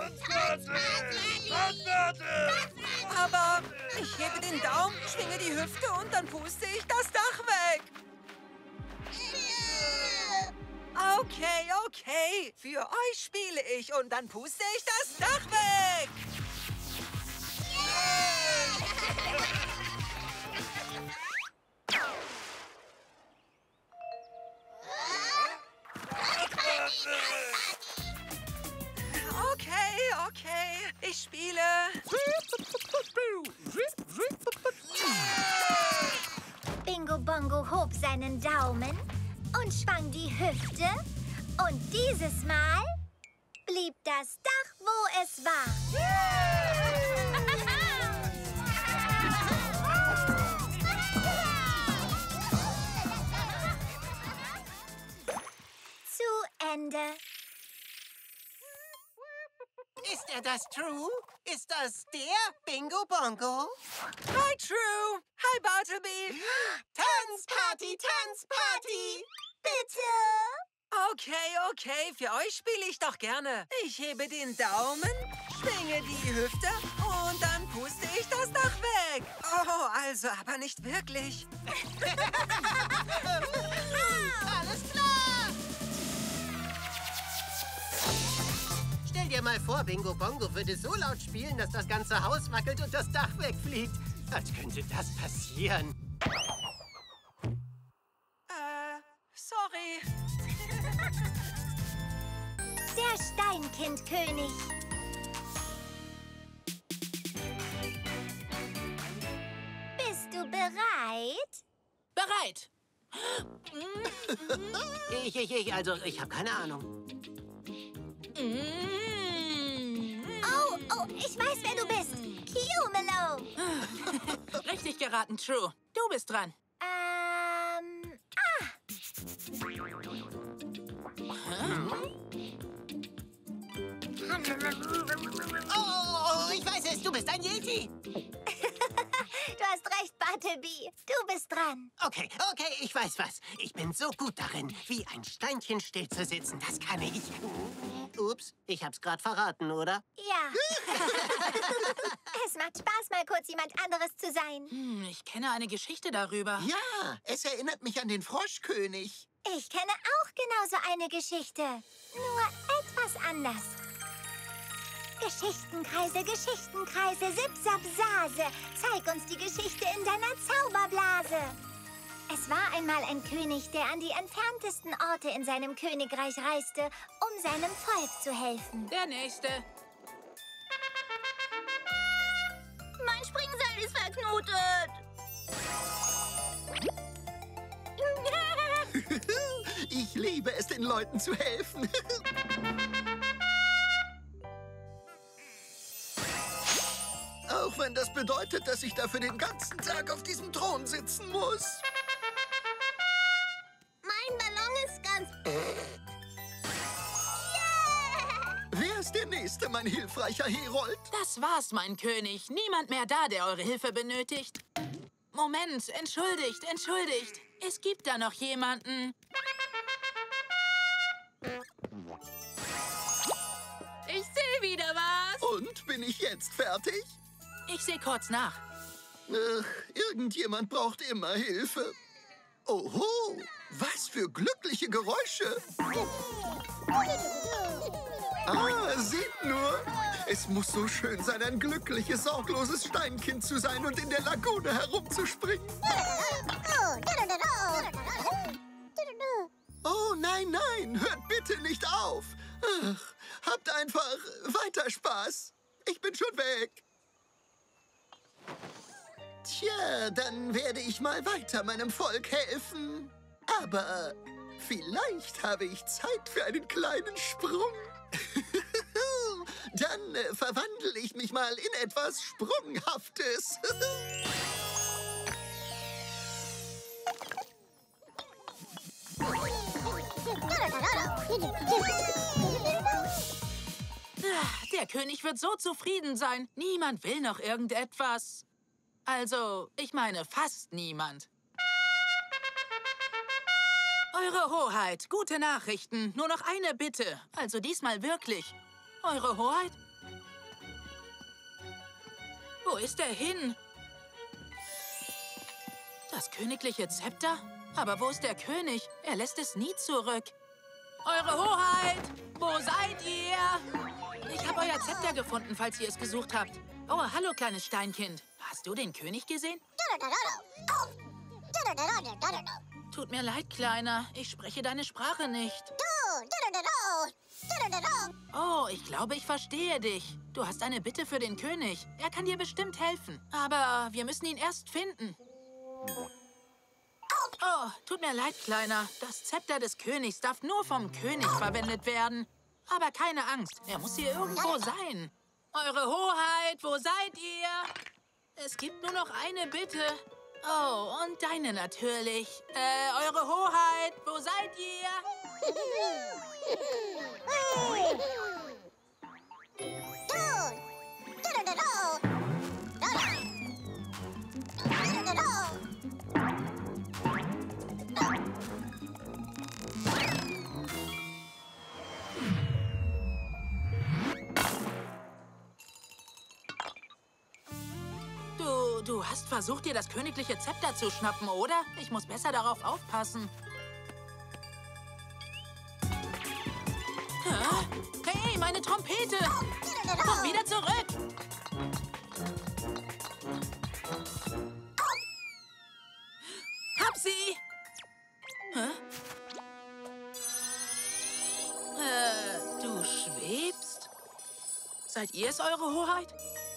Aber ich hebe den Daumen, schwinge die Hüfte und dann puste ich das Dach weg. Okay. Für euch spiele ich und dann puste ich das Dach weg. Okay. Ich spiele. Bingo Bongo hob seinen Daumen und schwang die Hüfte. Und dieses Mal blieb das Dach, wo es war. Zu Ende. Ist er das True? Ist das der Bingo Bongo? Hi, True. Hi, Bartleby. Tanzparty! Bitte? Okay. Für euch spiele ich doch gerne. Ich hebe den Daumen, schwinge die Hüfte und dann puste ich das Dach weg. Oh, also aber nicht wirklich. Alles klar! Stell dir mal vor, Bingo Bongo würde so laut spielen, dass das ganze Haus wackelt und das Dach wegfliegt. Als könnte das passieren. Sorry. Der Steinkindkönig. Bist du bereit? Bereit. Ich habe keine Ahnung. Oh, ich weiß, wer du bist. Kiumelo. Richtig geraten, True. Du bist dran. Oh, ich weiß es, du bist ein Yeti. Du hast recht, Bartleby. Du bist dran. Okay, ich weiß was. Ich bin so gut darin, wie ein Steinchen still zu sitzen. Das kann ich. Ups, ich hab's gerade verraten, oder? Ja. Es macht Spaß, mal kurz jemand anderes zu sein. Ich kenne eine Geschichte darüber. Ja, es erinnert mich an den Froschkönig. Ich kenne auch genauso eine Geschichte. Nur etwas anders. Geschichtenkreise, Sipsap-Sase. Zeig uns die Geschichte in deiner Zauberblase. Es war einmal ein König, der an die entferntesten Orte in seinem Königreich reiste, um seinem Volk zu helfen. Der nächste. Mein Springseil ist verknotet. Ich liebe es, den Leuten zu helfen. Auch wenn das bedeutet, dass ich dafür den ganzen Tag auf diesem Thron sitzen muss. Mein Ballon ist ganz... Wer ist der Nächste, mein hilfreicher Herold? Das war's, mein König. Niemand mehr da, der eure Hilfe benötigt. Moment, entschuldigt. Es gibt da noch jemanden. Ich sehe wieder was. Und, bin ich jetzt fertig? Ich sehe kurz nach. Irgendjemand braucht immer Hilfe. Oho, was für glückliche Geräusche. Ah, seht nur. Es muss so schön sein, ein glückliches, sorgloses Steinkind zu sein und in der Lagune herumzuspringen. Oh, nein, hört bitte nicht auf. Ach, habt einfach weiter Spaß. Ich bin schon weg. Tja, dann werde ich mal weiter meinem Volk helfen. Aber vielleicht habe ich Zeit für einen kleinen Sprung. Dann verwandle ich mich mal in etwas Sprunghaftes. Der König wird so zufrieden sein. Niemand will noch irgendetwas. Also, ich meine fast niemand. Eure Hoheit, gute Nachrichten. Nur noch eine Bitte. Also diesmal wirklich. Eure Hoheit? Wo ist er hin? Das königliche Zepter? Aber wo ist der König? Er lässt es nie zurück. Eure Hoheit, wo seid ihr? Ich habe euer Zepter gefunden, falls ihr es gesucht habt. Oh, hallo, kleines Steinkind. Hast du den König gesehen? Tut mir leid, Kleiner. Ich spreche deine Sprache nicht. Oh, ich glaube, ich verstehe dich. Du hast eine Bitte für den König. Er kann dir bestimmt helfen. Aber wir müssen ihn erst finden. Oh, tut mir leid, Kleiner. Das Zepter des Königs darf nur vom König verwendet werden. Aber keine Angst, er muss hier irgendwo sein. Eure Hoheit, wo seid ihr? Es gibt nur noch eine Bitte. Oh, und deine natürlich. Eure Hoheit, wo seid ihr? Du hast versucht, dir das königliche Zepter zu schnappen, oder? Ich muss besser darauf aufpassen. Hey, meine Trompete! Komm wieder zurück! Hab sie! Du schwebst? Seid ihr es, Eure Hoheit?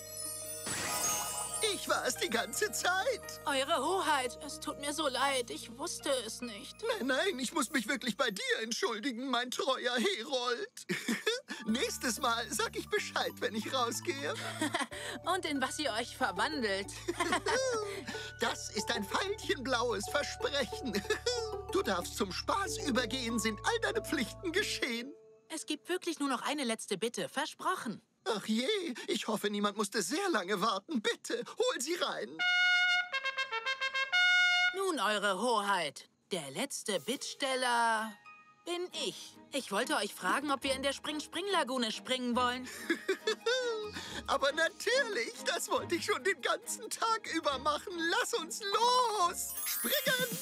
Ich war es die ganze Zeit. Eure Hoheit, es tut mir so leid. Ich wusste es nicht. Nein, ich muss mich wirklich bei dir entschuldigen, mein treuer Herold. Nächstes Mal sag ich Bescheid, wenn ich rausgehe. Und in was ihr euch verwandelt. Das ist ein veilchenblaues Versprechen. Du darfst zum Spaß übergehen, sind all deine Pflichten geschehen. Es gibt wirklich nur noch eine letzte Bitte. Versprochen. Ach je, ich hoffe, niemand musste sehr lange warten. Bitte, hol sie rein. Nun, Eure Hoheit, der letzte Bittsteller bin ich. Ich wollte euch fragen, ob wir in der Spring-Spring-Lagune springen wollen. Aber natürlich, das wollte ich schon den ganzen Tag über machen. Lass uns los! Springen!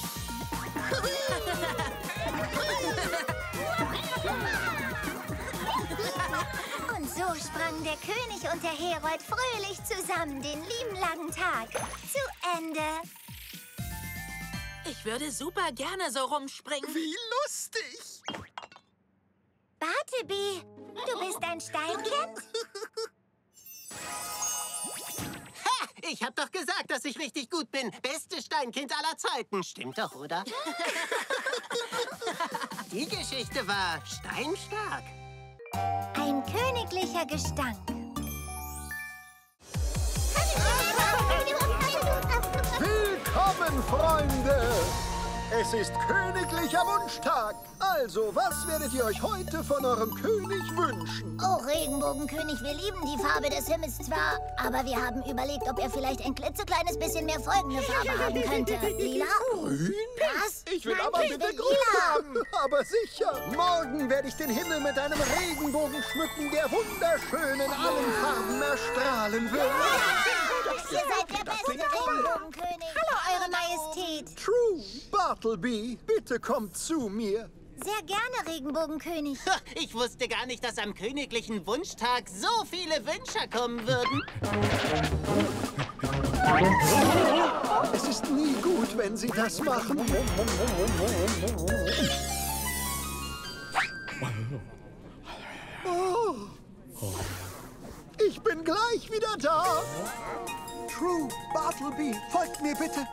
Und so sprangen der König und der Herold fröhlich zusammen den lieben langen Tag zu Ende. Ich würde super gerne so rumspringen. Wie lustig! Bartleby, du bist ein Steinkind? Ha! Ich hab doch gesagt, dass ich richtig gut bin. Beste Steinkind aller Zeiten. Stimmt doch, oder? Die Geschichte war steinstark. Ein königlicher Gestank. Ha! Willkommen, Freunde! Es ist königlicher Wunschtag. Also, was werdet ihr euch heute von eurem König wünschen? Oh, Regenbogenkönig, wir lieben die Farbe des Himmels zwar, aber wir haben überlegt, ob er vielleicht ein klitzekleines bisschen mehr folgende Farbe haben könnte. Lila? Grün? Was? Ich will Nein, aber ich bitte will grün lila. haben. Aber sicher. Morgen werde ich den Himmel mit einem Regenbogen schmücken, der wunderschön in allen Farben erstrahlen wird. Ihr seid der beste Regenbogenkönig. Hallo, Eure Majestät. True, Bartleby, bitte kommt zu mir. Sehr gerne, Regenbogenkönig. Ich wusste gar nicht, dass am königlichen Wunschtag so viele Wünscher kommen würden. Es ist nie gut, wenn Sie das machen. Oh. Ich bin gleich wieder da. True, Bartleby, folgt mir bitte.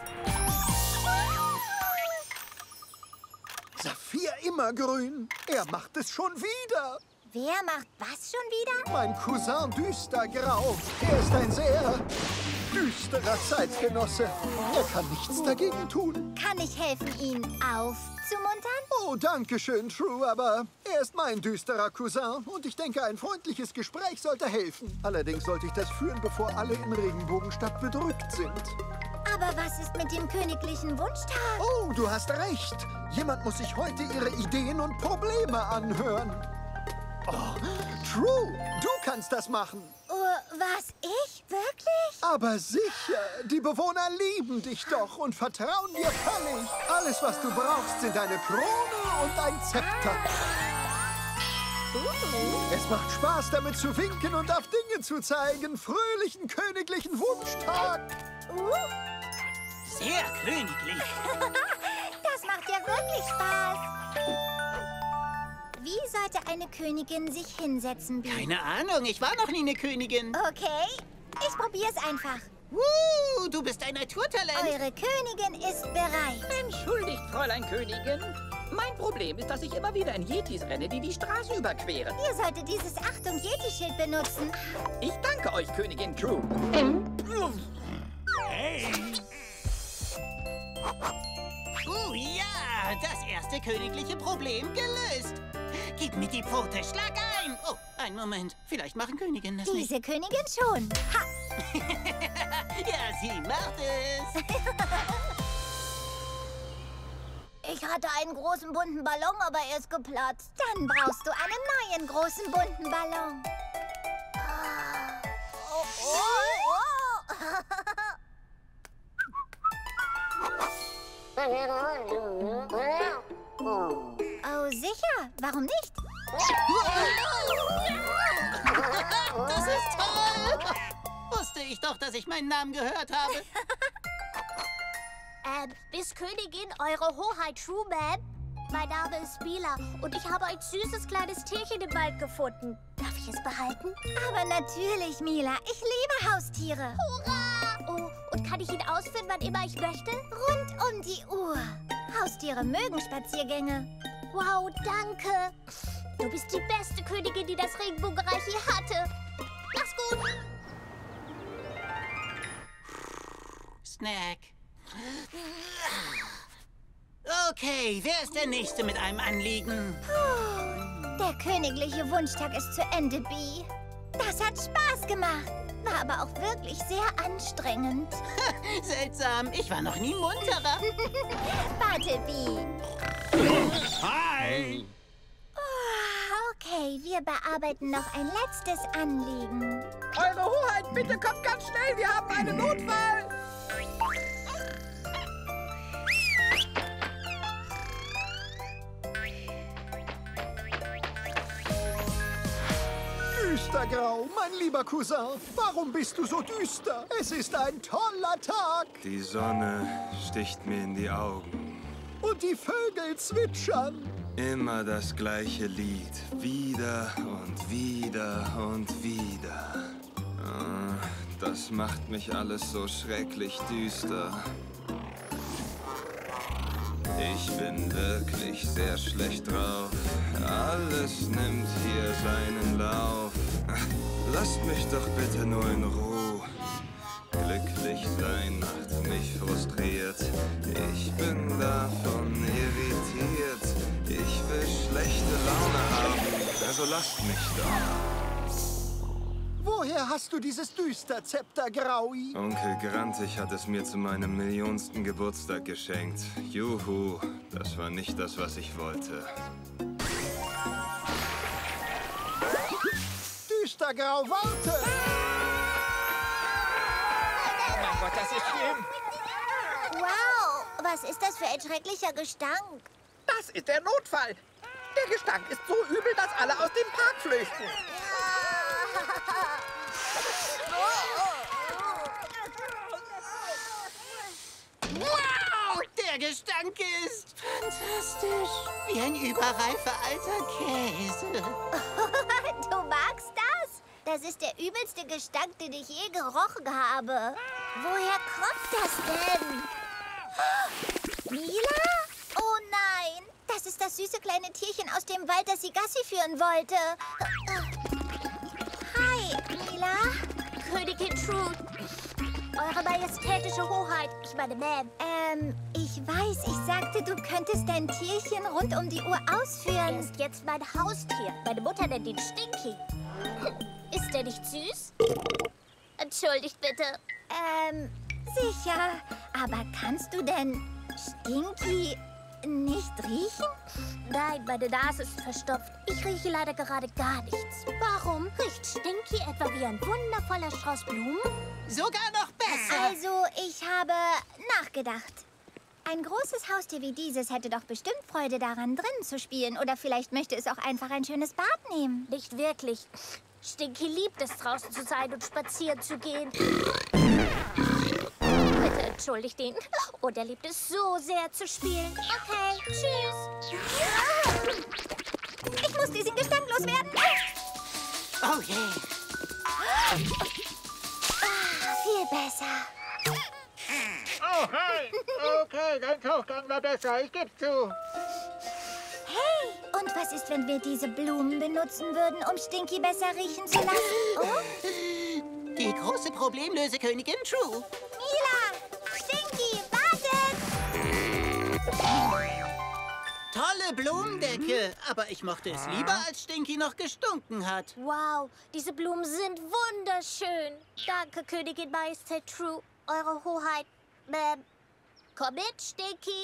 Saphir immergrün. Er macht es schon wieder. Wer macht was schon wieder? Mein Cousin Düstergrau. Er ist ein sehr düsterer Zeitgenosse. Er kann nichts dagegen tun. Kann ich helfen, ihn aufzumuntern? Oh, danke schön, True, aber er ist mein düsterer Cousin und ich denke, ein freundliches Gespräch sollte helfen. Allerdings sollte ich das führen, bevor alle in Regenbogenstadt bedrückt sind. Aber was ist mit dem königlichen Wunschtag? Oh, du hast recht. Jemand muss sich heute ihre Ideen und Probleme anhören. Oh, True, du kannst das machen. Was, ich? Wirklich? Aber sicher, die Bewohner lieben dich doch und vertrauen dir völlig. Alles, was du brauchst, sind eine Krone und ein Zepter. Es macht Spaß, damit zu winken und auf Dinge zu zeigen. Fröhlichen königlichen Wunschtag. Sehr königlich. Das macht ja wirklich Spaß. Wie sollte eine Königin sich hinsetzen, Bee? Keine Ahnung, ich war noch nie eine Königin. Okay, ich probier's einfach. Du bist ein Naturtalent. Eure Königin ist bereit. Entschuldigt, Fräulein Königin. Mein Problem ist, dass ich immer wieder in Yetis renne, die die Straße überqueren. Ihr solltet dieses Achtung Yeti-Schild benutzen. Ich danke euch, Königin True. Hey. Ja, das erste königliche Problem gelöst. Gib mir die Pfote, schlag ein. Oh, einen Moment. Vielleicht machen Königinnen das nicht. Diese Königin schon. Ha! Ja, sie macht es. Ich hatte einen großen bunten Ballon, aber er ist geplatzt. Dann brauchst du einen neuen großen bunten Ballon. Oh, oh, oh. Oh, sicher. Warum nicht? Das ist toll. Wusste ich doch, dass ich meinen Namen gehört habe. Bis Königin, Eure Hoheit True, Ma'am. Mein Name ist Mila und ich habe ein süßes kleines Tierchen im Wald gefunden. Darf ich es behalten? Aber natürlich, Mila. Ich liebe Haustiere. Hurra! Oh, und kann ich ihn ausführen, wann immer ich möchte? Rund um die Uhr. Haustiere mögen Spaziergänge. Wow, danke. Du bist die beste Königin, die das Regenbogenreich je hatte. Mach's gut. Snack. Okay, wer ist der Nächste mit einem Anliegen? Der königliche Wunschtag ist zu Ende, Bee. Das hat Spaß gemacht. War aber auch wirklich sehr anstrengend. Seltsam, ich war noch nie munterer. Bartleby. Hi! Okay, wir bearbeiten noch ein letztes Anliegen. Eure Hoheit, bitte kommt ganz schnell, wir haben einen Notfall. Düstergrau, mein lieber Cousin, warum bist du so düster? Es ist ein toller Tag. Die Sonne sticht mir in die Augen. Und die Vögel zwitschern. Immer das gleiche Lied. Wieder und wieder und wieder. Das macht mich alles so schrecklich düster. Ich bin wirklich sehr schlecht drauf. Alles nimmt hier seinen Lauf. Lasst mich doch bitte nur in Ruhe. Glücklich sein macht mich frustriert. irritiert. Ich bin davon irritiert. Ich will schlechte Laune haben, also lasst mich doch. Woher hast du dieses Düsterzepter, Graui? Onkel Grantig hat es mir zu meinem millionsten Geburtstag geschenkt. Juhu, das war nicht das, was ich wollte. Düstergrau, warte! Mein Gott, das ist schlimm. Wow, was ist das für ein schrecklicher Gestank? Das ist der Notfall. Der Gestank ist so übel, dass alle aus dem Park flüchten. Wow, der Gestank ist fantastisch. Wie ein überreifer alter Käse. Du magst das? Das ist der übelste Gestank, den ich je gerochen habe. Woher kommt das denn? Mila? Oh nein, das ist das süße kleine Tierchen aus dem Wald, das sie Gassi führen wollte. Hi, Mila. Königin True, Eure Majestätische Hoheit, ich meine Ma'am. Ich weiß, ich sagte, du könntest dein Tierchen rund um die Uhr ausführen. Er ist jetzt mein Haustier. Meine Mutter nennt ihn Stinky. Ist der nicht süß? Entschuldigt bitte. Sicher. Aber kannst du denn Stinky nicht riechen? Nein, meine Nase ist verstopft. Ich rieche leider gerade gar nichts. Warum? Riecht Stinky etwa wie ein wundervoller Strauß Blumen? Sogar noch besser. Also, ich habe nachgedacht. Ein großes Haustier wie dieses hätte doch bestimmt Freude daran, drinnen zu spielen. Oder vielleicht möchte es auch einfach ein schönes Bad nehmen. Nicht wirklich. Stinky liebt es, draußen zu sein und spazieren zu gehen. Bitte entschuldigt ihn. Und er liebt es so sehr zu spielen. Okay, tschüss. Ich muss diesen Gestank loswerden. Oh je. Viel besser. Oh, hi. Okay, dein Tauchgang war besser. Ich geb's zu. Hey, und was ist, wenn wir diese Blumen benutzen würden, um Stinky besser riechen zu lassen? Oh? Die große Problemlösekönigin True. Mila! Stinky, wartet! Tolle Blumendecke, aber ich mochte es lieber, als Stinky noch gestunken hat. Wow, diese Blumen sind wunderschön. Danke, Königin Majestät True, Eure Hoheit. Komm mit, Stinky.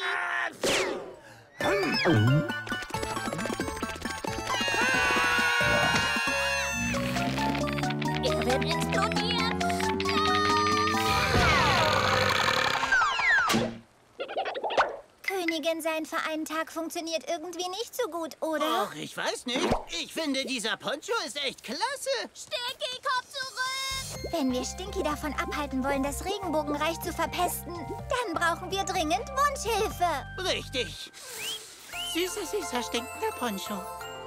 Er wird explodieren. Königin sein für einen Tag funktioniert irgendwie nicht so gut, oder? Ach, ich weiß nicht. Ich finde, dieser Poncho ist echt klasse. Stinky, komm zurück. Wenn wir Stinky davon abhalten wollen, das Regenbogenreich zu verpesten, dann brauchen wir dringend Wunschhilfe. Richtig. Süßer, süßer, stinkender Poncho.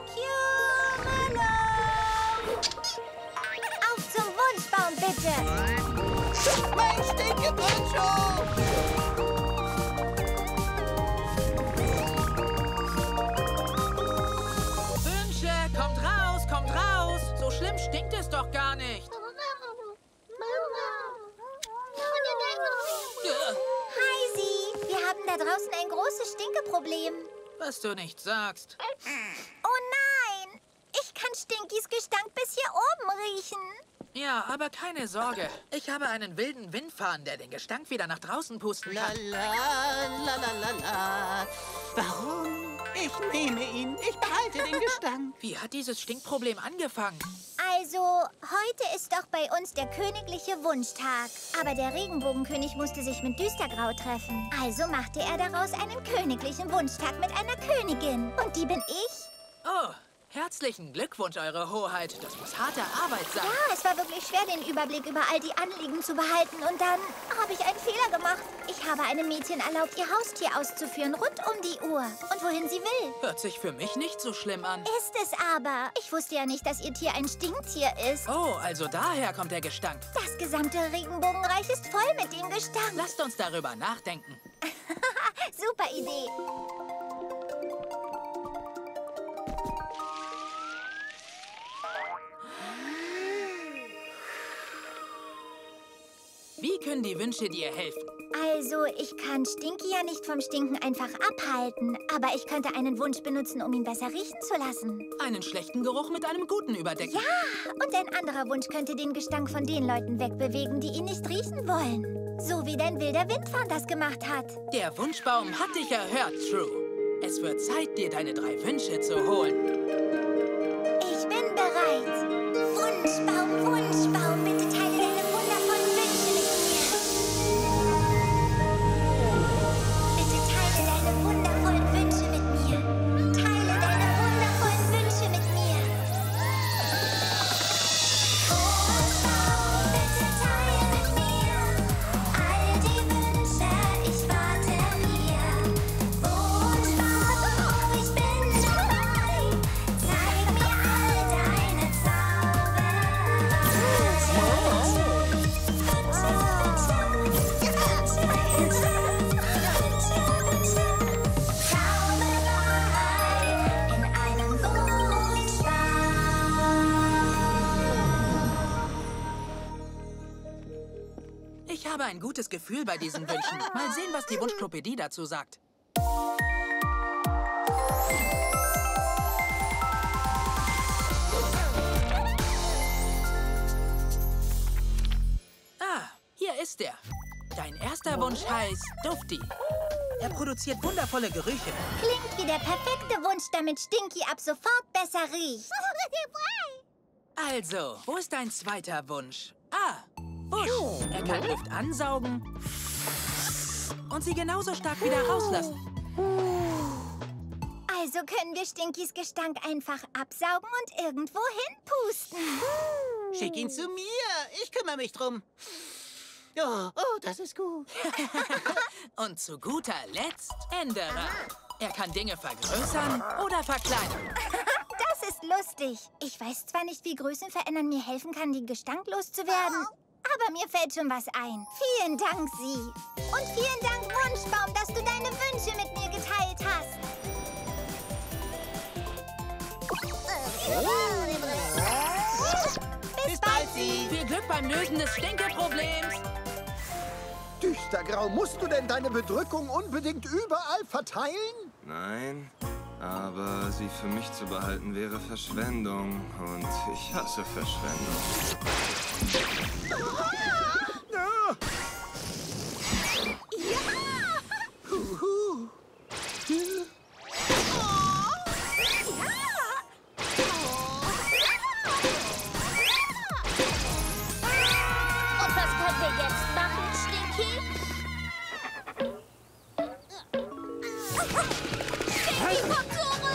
Auf zum Wunschbaum, bitte. Mein Stinke-Poncho! Wünsche, kommt raus, kommt raus. So schlimm stinkt es doch gar nicht. Heisi, wir haben da draußen ein großes Stinkeproblem. Was du nicht sagst. Oh nein, ich kann Stinkys Gestank bis hier oben riechen. Ja, aber keine Sorge. Ich habe einen wilden Windfahnen, der den Gestank wieder nach draußen pusten La kann. la la la la la. Warum? Ich nehme ihn. Ich behalte den Gestank. Wie hat dieses Stinkproblem angefangen? Also, heute ist doch bei uns der königliche Wunschtag. Aber der Regenbogenkönig musste sich mit Düstergrau treffen. Also machte er daraus einen königlichen Wunschtag mit einer Königin. Und die bin ich. Oh, herzlichen Glückwunsch, Eure Hoheit. Das muss harte Arbeit sein. Ja, es war wirklich schwer, den Überblick über all die Anliegen zu behalten. Und dann habe ich einen Fehler gemacht. Ich habe einem Mädchen erlaubt, ihr Haustier auszuführen, rund um die Uhr. Und wohin sie will. Hört sich für mich nicht so schlimm an. Ist es aber. Ich wusste ja nicht, dass ihr Tier ein Stinktier ist. Oh, also daher kommt der Gestank. Das gesamte Regenbogenreich ist voll mit dem Gestank. Lasst uns darüber nachdenken. Super Idee. Wie können die Wünsche dir helfen? Also, ich kann Stinky ja nicht vom Stinken einfach abhalten. Aber ich könnte einen Wunsch benutzen, um ihn besser riechen zu lassen. Einen schlechten Geruch mit einem guten überdecken. Ja, und ein anderer Wunsch könnte den Gestank von den Leuten wegbewegen, die ihn nicht riechen wollen. So wie dein wilder Windfahren das gemacht hat. Der Wunschbaum hat dich erhört, True. Es wird Zeit, dir deine 3 Wünsche zu holen. Ich bin bereit. Wunschbaum, Wunschbaum, bitte teile deine wundervollen Wünsche mit mir. Bitte teile deine wundervollen Wünsche mit mir. Teile deine wundervollen Wünsche mit mir. Wunschbaum, bitte teile mit mir. All die Wünsche, ich warte hier. Wunschbaum, ich bin dabei. Zeig mir all deine Zauber. Zauberei in einem Wunschbaum. Ich habe ein gutes Gefühl bei diesen Wünschen. Mal sehen, was die Wunschklopädie dazu sagt. Hier ist er. Dein erster Wunsch heißt Dufti. Er produziert wundervolle Gerüche. Klingt wie der perfekte Wunsch, damit Stinky ab sofort besser riecht. Also, wo ist dein zweiter Wunsch? Busch. Er kann Luft ansaugen und sie genauso stark wieder rauslassen. Also können wir Stinkys Gestank einfach absaugen und irgendwo hinpusten. Schick ihn zu mir. Ich kümmere mich drum. Oh, das ist gut. Und zu guter Letzt Änderer. Er kann Dinge vergrößern oder verkleinern. Das ist lustig. Ich weiß zwar nicht, wie Größenverändern mir helfen kann, den Gestank loszuwerden. Aber mir fällt schon was ein. Vielen Dank, Sie. Und vielen Dank, Wunschbaum, dass du deine Wünsche mit mir geteilt hast. Bis bald, Sie. Viel Glück beim Lösen des Stinkeproblems. Düstergrau, musst du denn deine Bedrückung unbedingt überall verteilen? Nein, aber sie für mich zu behalten wäre Verschwendung. Und ich hasse Verschwendung. Ja. Und was können wir jetzt machen, Stinky? Stinky, komm zurück!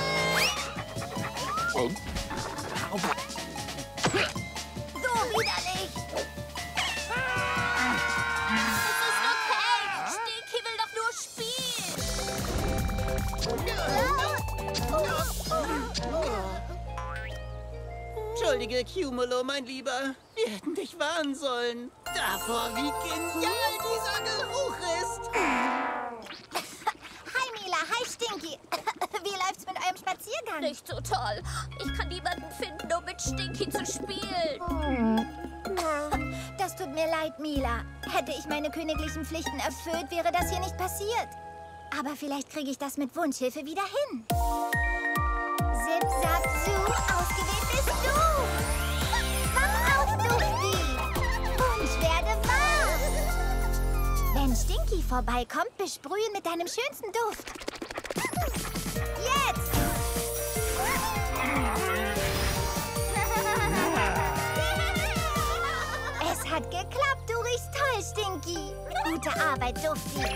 So widerlich! Es ist okay! Stinky will doch nur spielen! Entschuldige, Cumulo, mein Lieber. Wir hätten dich warnen sollen. Davor, wie genial dieser Geruch ist. Hi, Mila. Hi, Stinky. Wie läuft's mit eurem Spaziergang? Nicht so toll. Ich kann niemanden finden, um mit Stinky zu spielen. Das tut mir leid, Mila. Hätte ich meine königlichen Pflichten erfüllt, wäre das hier nicht passiert. Aber vielleicht kriege ich das mit Wunschhilfe wieder hin. Zip, zap, zoo, ausgewählt bist du. Wach auf, Dufti. Wunsch werde wahr. Wenn Stinky vorbeikommt, besprühen mit deinem schönsten Duft. Jetzt! Es hat geklappt, du riechst toll, Stinky. Gute Arbeit, Dufti.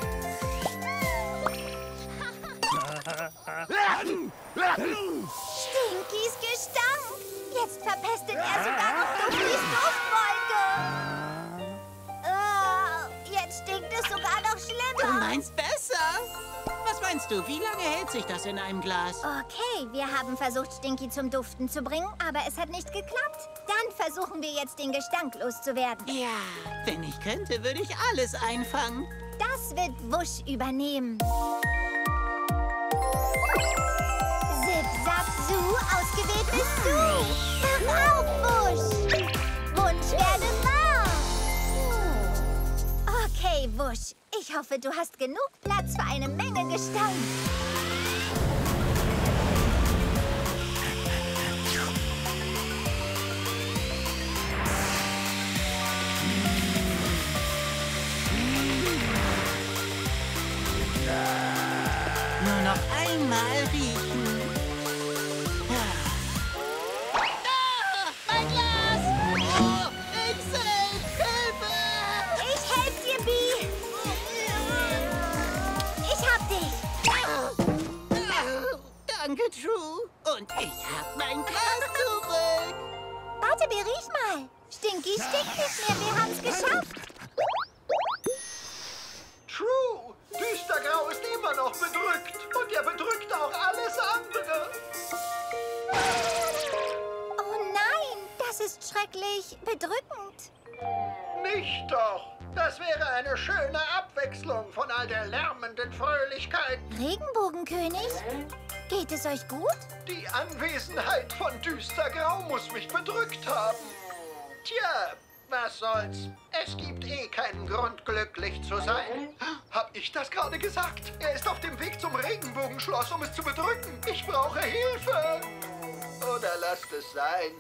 Stinkys Gestank. Jetzt verpestet er sogar noch Duftis Duftwolke. Jetzt stinkt es sogar noch Du schlimmer. meinst besser? Was meinst du, wie lange hält sich das in einem Glas? Okay, wir haben versucht, Stinky zum Duften zu bringen, aber es hat nicht geklappt. Dann versuchen wir jetzt, den Gestank loszuwerden. Ja, wenn ich könnte, würde ich alles einfangen. Das wird Wusch übernehmen. Zip, zap, zoo, ausgewählt bist du. Wach auf, Wusch. Wunsch werde wahr. Wusch. Ich hoffe, du hast genug Platz für eine Menge Gestein. Nur noch einmal riechen. Mein Glas! Oh, ich selbst! Hilfe! Ich helf dir, Bee! Ich hab dich! Danke, True. Und ich hab mein Glas zurück. Warte, Bee, riech mal. Stinky stinkt nicht mehr. Wir haben's geschafft. True! Düstergrau ist immer noch bedrückt. Und er bedrückt auch alles andere. Oh nein, das ist schrecklich bedrückend. Nicht doch. Das wäre eine schöne Abwechslung von all der lärmenden Fröhlichkeit. Regenbogenkönig, geht es euch gut? Die Anwesenheit von Düstergrau muss mich bedrückt haben. Tja, was soll's? Es gibt eh keinen Grund, glücklich zu sein. Hab ich das gerade gesagt? Er ist auf dem Weg zum Regenbogenschloss, um es zu bedrücken. Ich brauche Hilfe. Oder lasst es sein.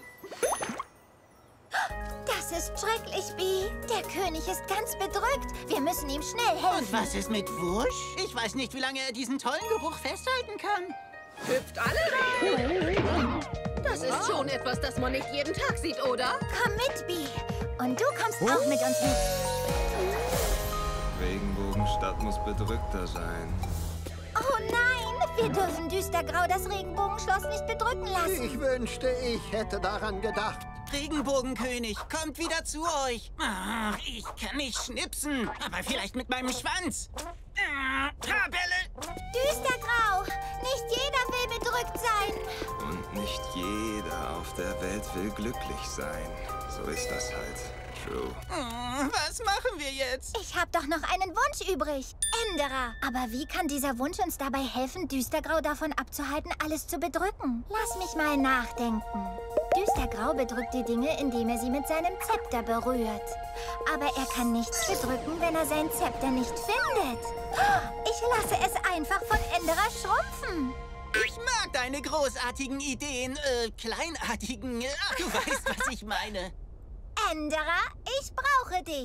Das ist schrecklich, Bee. Der König ist ganz bedrückt. Wir müssen ihm schnell helfen. Und was ist mit Wusch? Ich weiß nicht, wie lange er diesen tollen Geruch festhalten kann. Hüpft alle rein! Das ist schon etwas, das man nicht jeden Tag sieht, oder? Komm mit, Bee. Und du kommst auch mit uns mit. Regenbogenstadt muss bedrückter sein. Oh nein, wir dürfen Düstergrau das Regenbogenschloss nicht bedrücken lassen. Ich wünschte, ich hätte daran gedacht. Regenbogenkönig, kommt wieder zu euch. Ach, ich kann nicht schnipsen, aber vielleicht mit meinem Schwanz. Tabelle! Düstergrau, nicht jeder will bedrückt sein. Und nicht jeder auf der Welt will glücklich sein. So ist das halt. True. Was machen wir jetzt? Ich habe doch noch einen Wunsch übrig. Änderer. Aber wie kann dieser Wunsch uns dabei helfen, Düstergrau davon abzuhalten, alles zu bedrücken? Lass mich mal nachdenken. Düstergrau bedrückt die Dinge, indem er sie mit seinem Zepter berührt. Aber er kann nichts bedrücken, wenn er sein Zepter nicht findet. Ich lasse es einfach von Änderer schrumpfen. Ich mag deine großartigen Ideen, kleinartigen. Ach, du weißt, was ich meine. Änderer, ich brauche dich.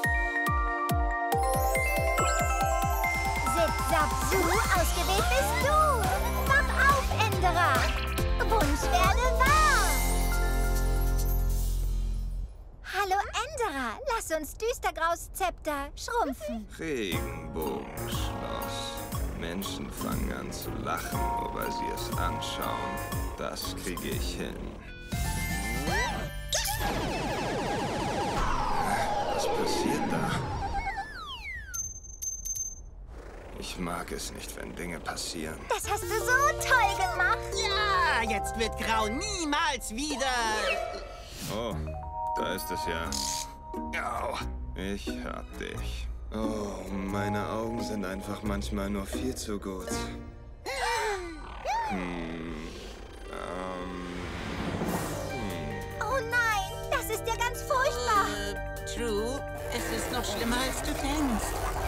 Zip, zap, zu, ausgewählt bist du. Wach auf, Änderer. Wunsch werde wahr. Hallo, Änderer. Lass uns Düstergraus Zepter schrumpfen. Regenbogenschloss. Menschen fangen an zu lachen, nur weil sie es anschauen. Das kriege ich hin. Was passiert da? Ich mag es nicht, wenn Dinge passieren. Das hast du so toll gemacht. Ja, jetzt wird Grau niemals wieder... Oh, da ist es ja. Au, ich hab dich. Oh, meine Augen sind einfach manchmal nur viel zu gut. Oh nein, das ist ja ganz furchtbar. True, es ist noch schlimmer, als du denkst.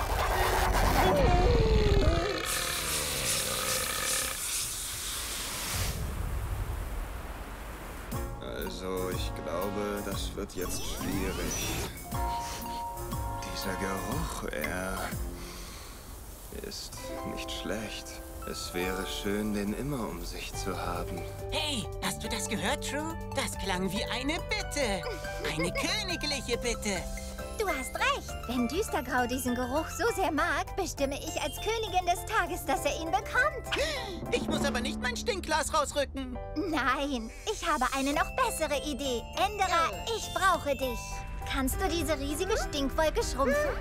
Also, ich glaube, das wird jetzt schwierig. Dieser Geruch, er ist nicht schlecht. Es wäre schön, den immer um sich zu haben. Hey, hast du das gehört, True? Das klang wie eine Bitte. Eine königliche Bitte. Du hast recht. Wenn Düstergrau diesen Geruch so sehr mag, bestimme ich als Königin des Tages, dass er ihn bekommt. Ich muss aber nicht mein Stinkglas rausrücken. Nein, ich habe eine noch bessere Idee. Änderer, ich brauche dich. Kannst du diese riesige Stinkwolke schrumpfen?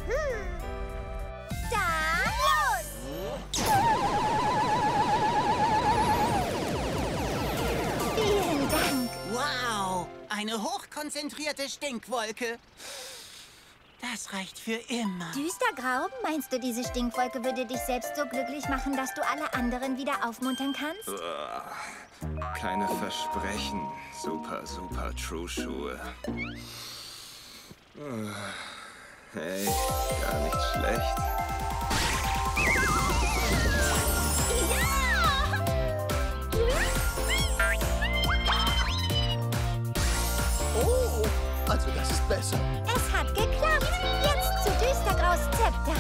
Dann los! Vielen Dank. Wow, eine hochkonzentrierte Stinkwolke. Das reicht für immer. Düstergrau, meinst du, diese Stinkwolke würde dich selbst so glücklich machen, dass du alle anderen wieder aufmuntern kannst? Keine Versprechen. Super, super True-Schuhe. Hey, gar nicht schlecht. Oh, also das ist besser. Es hat geklappt. Jetzt zu Düstergraus Zepter.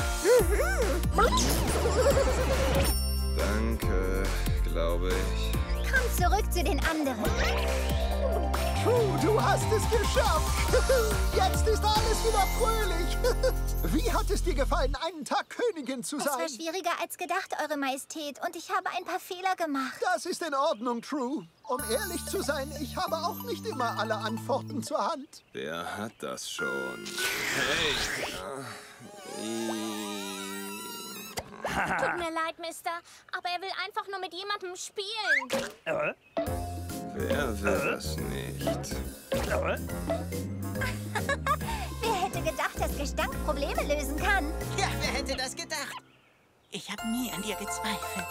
Danke, glaube ich. Komm zurück zu den anderen. Puh, du hast es geschafft. Jetzt ist alles wieder fröhlich. Wie hat es dir gefallen, einen Tag Königin zu Es war sein? schwieriger als gedacht, Eure Majestät. Und ich habe ein paar Fehler gemacht. Das ist in Ordnung, True. Um ehrlich zu sein, ich habe auch nicht immer alle Antworten zur Hand. Wer hat das schon? Hey! Tut mir leid, Mister, aber er will einfach nur mit jemandem spielen. Wer will das nicht? Wer hätte gedacht, dass Gestank Probleme lösen kann? Ja, wer hätte das gedacht? Ich habe nie an dir gezweifelt.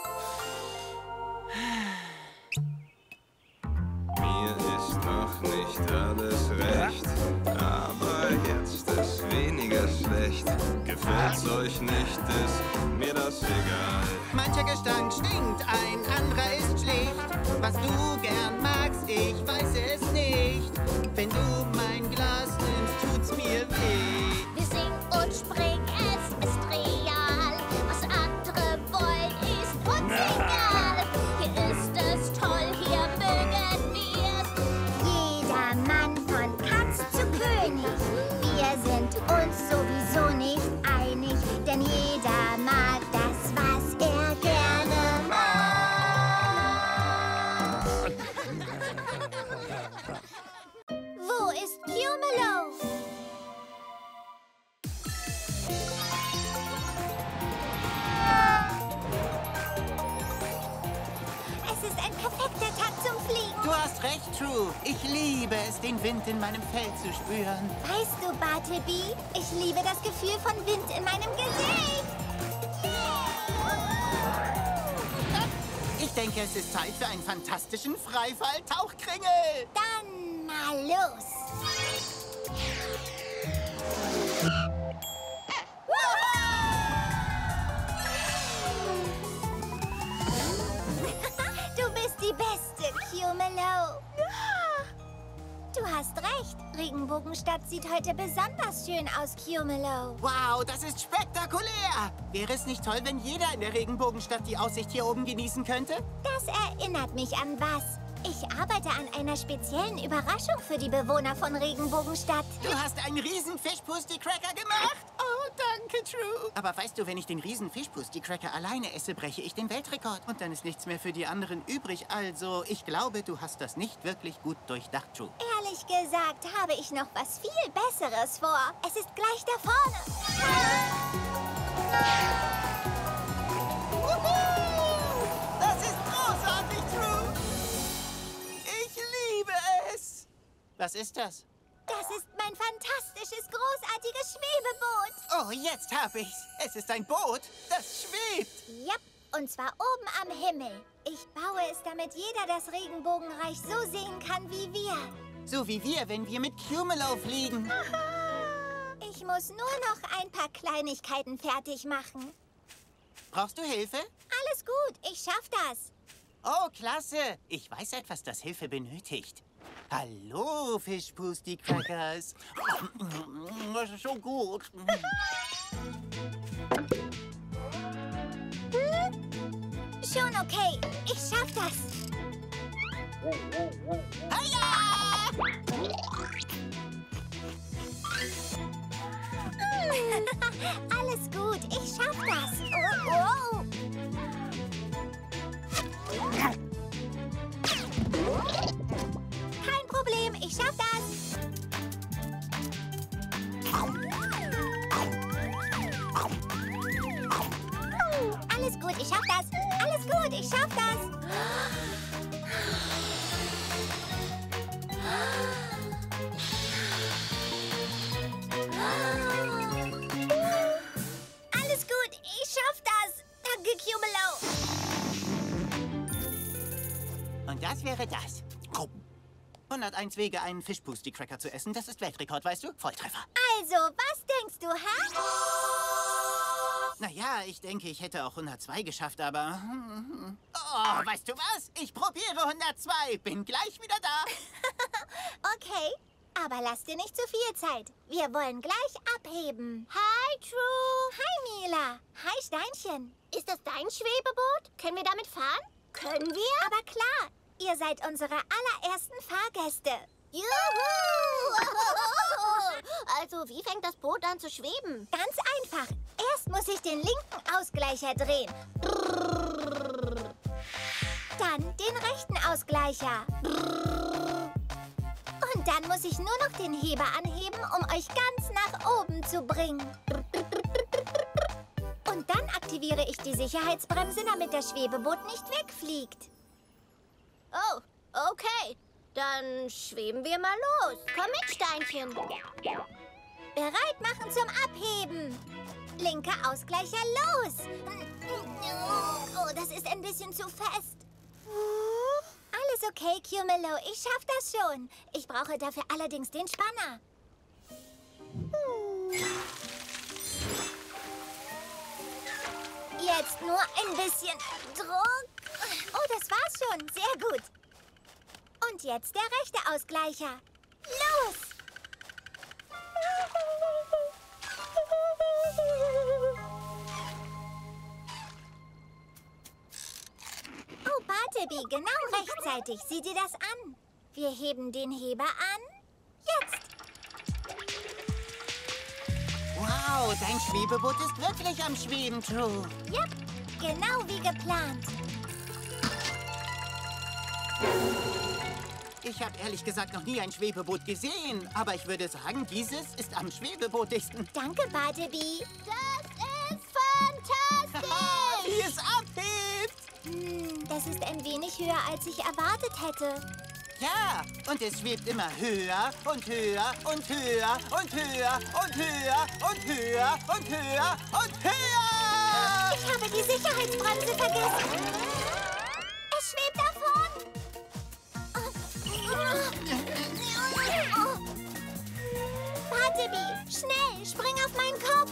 Mir ist noch nicht alles recht, aber jetzt ist weniger schlecht. Gefällt's euch nicht, ist mir das egal. Mancher Gestank stinkt, ein anderer ist schlicht. Was du gern magst, ich weiß es nicht. Wenn du mein Glas nimmst, tut's mir weh. Wir singen und springen, es ist real. Was andere wollen, ist uns egal. Hier ist es toll, hier mögen wir's. Jeder Mann von Katz zu König. Wir sind uns sowieso nicht einig, denn jeder mag das, was er gerne mag. Wo ist Cumelo? Es ist ein perfekter Tag zum Fliegen. Du hast recht, True. Ich liebe es, den Wind in meinem Fell zu spüren. Weißt du, Bartleby, ich liebe das Gefühl von Wind in meinem Gesicht. Ich denke, es ist Zeit für einen fantastischen Freifall-Tauchkringel. Dann mal los. Du bist die Beste, Cumelo. Du hast recht. Regenbogenstadt sieht heute besonders schön aus, Cumelo. Wow, das ist spektakulär. Wäre es nicht toll, wenn jeder in der Regenbogenstadt die Aussicht hier oben genießen könnte? Das erinnert mich an was. Ich arbeite an einer speziellen Überraschung für die Bewohner von Regenbogenstadt. Du hast einen riesen Fischpusti-Cracker gemacht? Oh, danke, True. Aber weißt du, wenn ich den riesen Fischpusti-Cracker alleine esse, breche ich den Weltrekord. Und dann ist nichts mehr für die anderen übrig. Also, ich glaube, du hast das nicht wirklich gut durchdacht, True. Ehrlich gesagt habe ich noch was viel Besseres vor. Es ist gleich da vorne. Das ist großartig, True. Ich liebe es. Was ist das? Das ist mein fantastisches, großartiges Schwebeboot. Oh, jetzt hab ich's. Es ist ein Boot, das schwebt. Yep, und zwar oben am Himmel. Ich baue es, damit jeder das Regenbogenreich so sehen kann wie wir. So wie wir, wenn wir mit Cumelo fliegen. Ich muss nur noch ein paar Kleinigkeiten fertig machen. Brauchst du Hilfe? Alles gut, ich schaff das. Oh, klasse. Ich weiß etwas, das Hilfe benötigt. Hallo, Fischpusti-Crackers. Das ist so gut. Schon okay, ich schaff das. Alles gut, ich schaff das. Oh, oh. Kein Problem, ich schaff das. Alles gut, ich schaff das. Alles gut, ich schaff das. Alles gut, ich schaff das. Danke, Cumelo. Und das wäre das. 101 Wege, einen Fischpusti-Cracker zu essen. Das ist Weltrekord, weißt du? Volltreffer. Also, was denkst du, hä? Naja, ich denke, ich hätte auch 102 geschafft, aber... Oh, weißt du was? Ich probiere 102. Bin gleich wieder da. Okay, aber lass dir nicht zu viel Zeit. Wir wollen gleich abheben. Hi, True. Hi, Mila. Hi, Steinchen. Ist das dein Schwebeboot? Können wir damit fahren? Können wir? Aber klar, ihr seid unsere allerersten Fahrgäste. Juhu! Also, wie fängt das Boot an zu schweben? Ganz einfach. Erst muss ich den linken Ausgleicher drehen. Dann den rechten Ausgleicher. Und dann muss ich nur noch den Heber anheben, um euch ganz nach oben zu bringen. Und dann aktiviere ich die Sicherheitsbremse, damit das Schwebeboot nicht wegfliegt. Oh, okay. Dann schweben wir mal los. Komm mit, Steinchen. Bereit machen zum Abheben. Linker Ausgleicher, los. Oh, das ist ein bisschen zu fest. Alles okay, Cumelo. Ich schaff das schon. Ich brauche dafür allerdings den Spanner. Jetzt nur ein bisschen Druck. Oh, das war's schon. Sehr gut. Und jetzt der rechte Ausgleicher. Los! Oh, Bartleby, genau rechtzeitig. Sieh dir das an. Wir heben den Heber an. Jetzt! Wow, dein Schwebeboot ist wirklich am Schweben, True. Yep, genau wie geplant. Ich habe ehrlich gesagt noch nie ein Schwebeboot gesehen. Aber ich würde sagen, dieses ist am schwebebootigsten. Danke, Bartleby. Das ist fantastisch! Wie es abhebt! Das ist ein wenig höher, als ich erwartet hätte. Ja, und es schwebt immer höher und höher und höher und höher und höher und höher und höher und höher! Ich habe die Sicherheitsbremse vergessen. Es schwebt davon. Bartleby, schnell, spring auf meinen Kopf.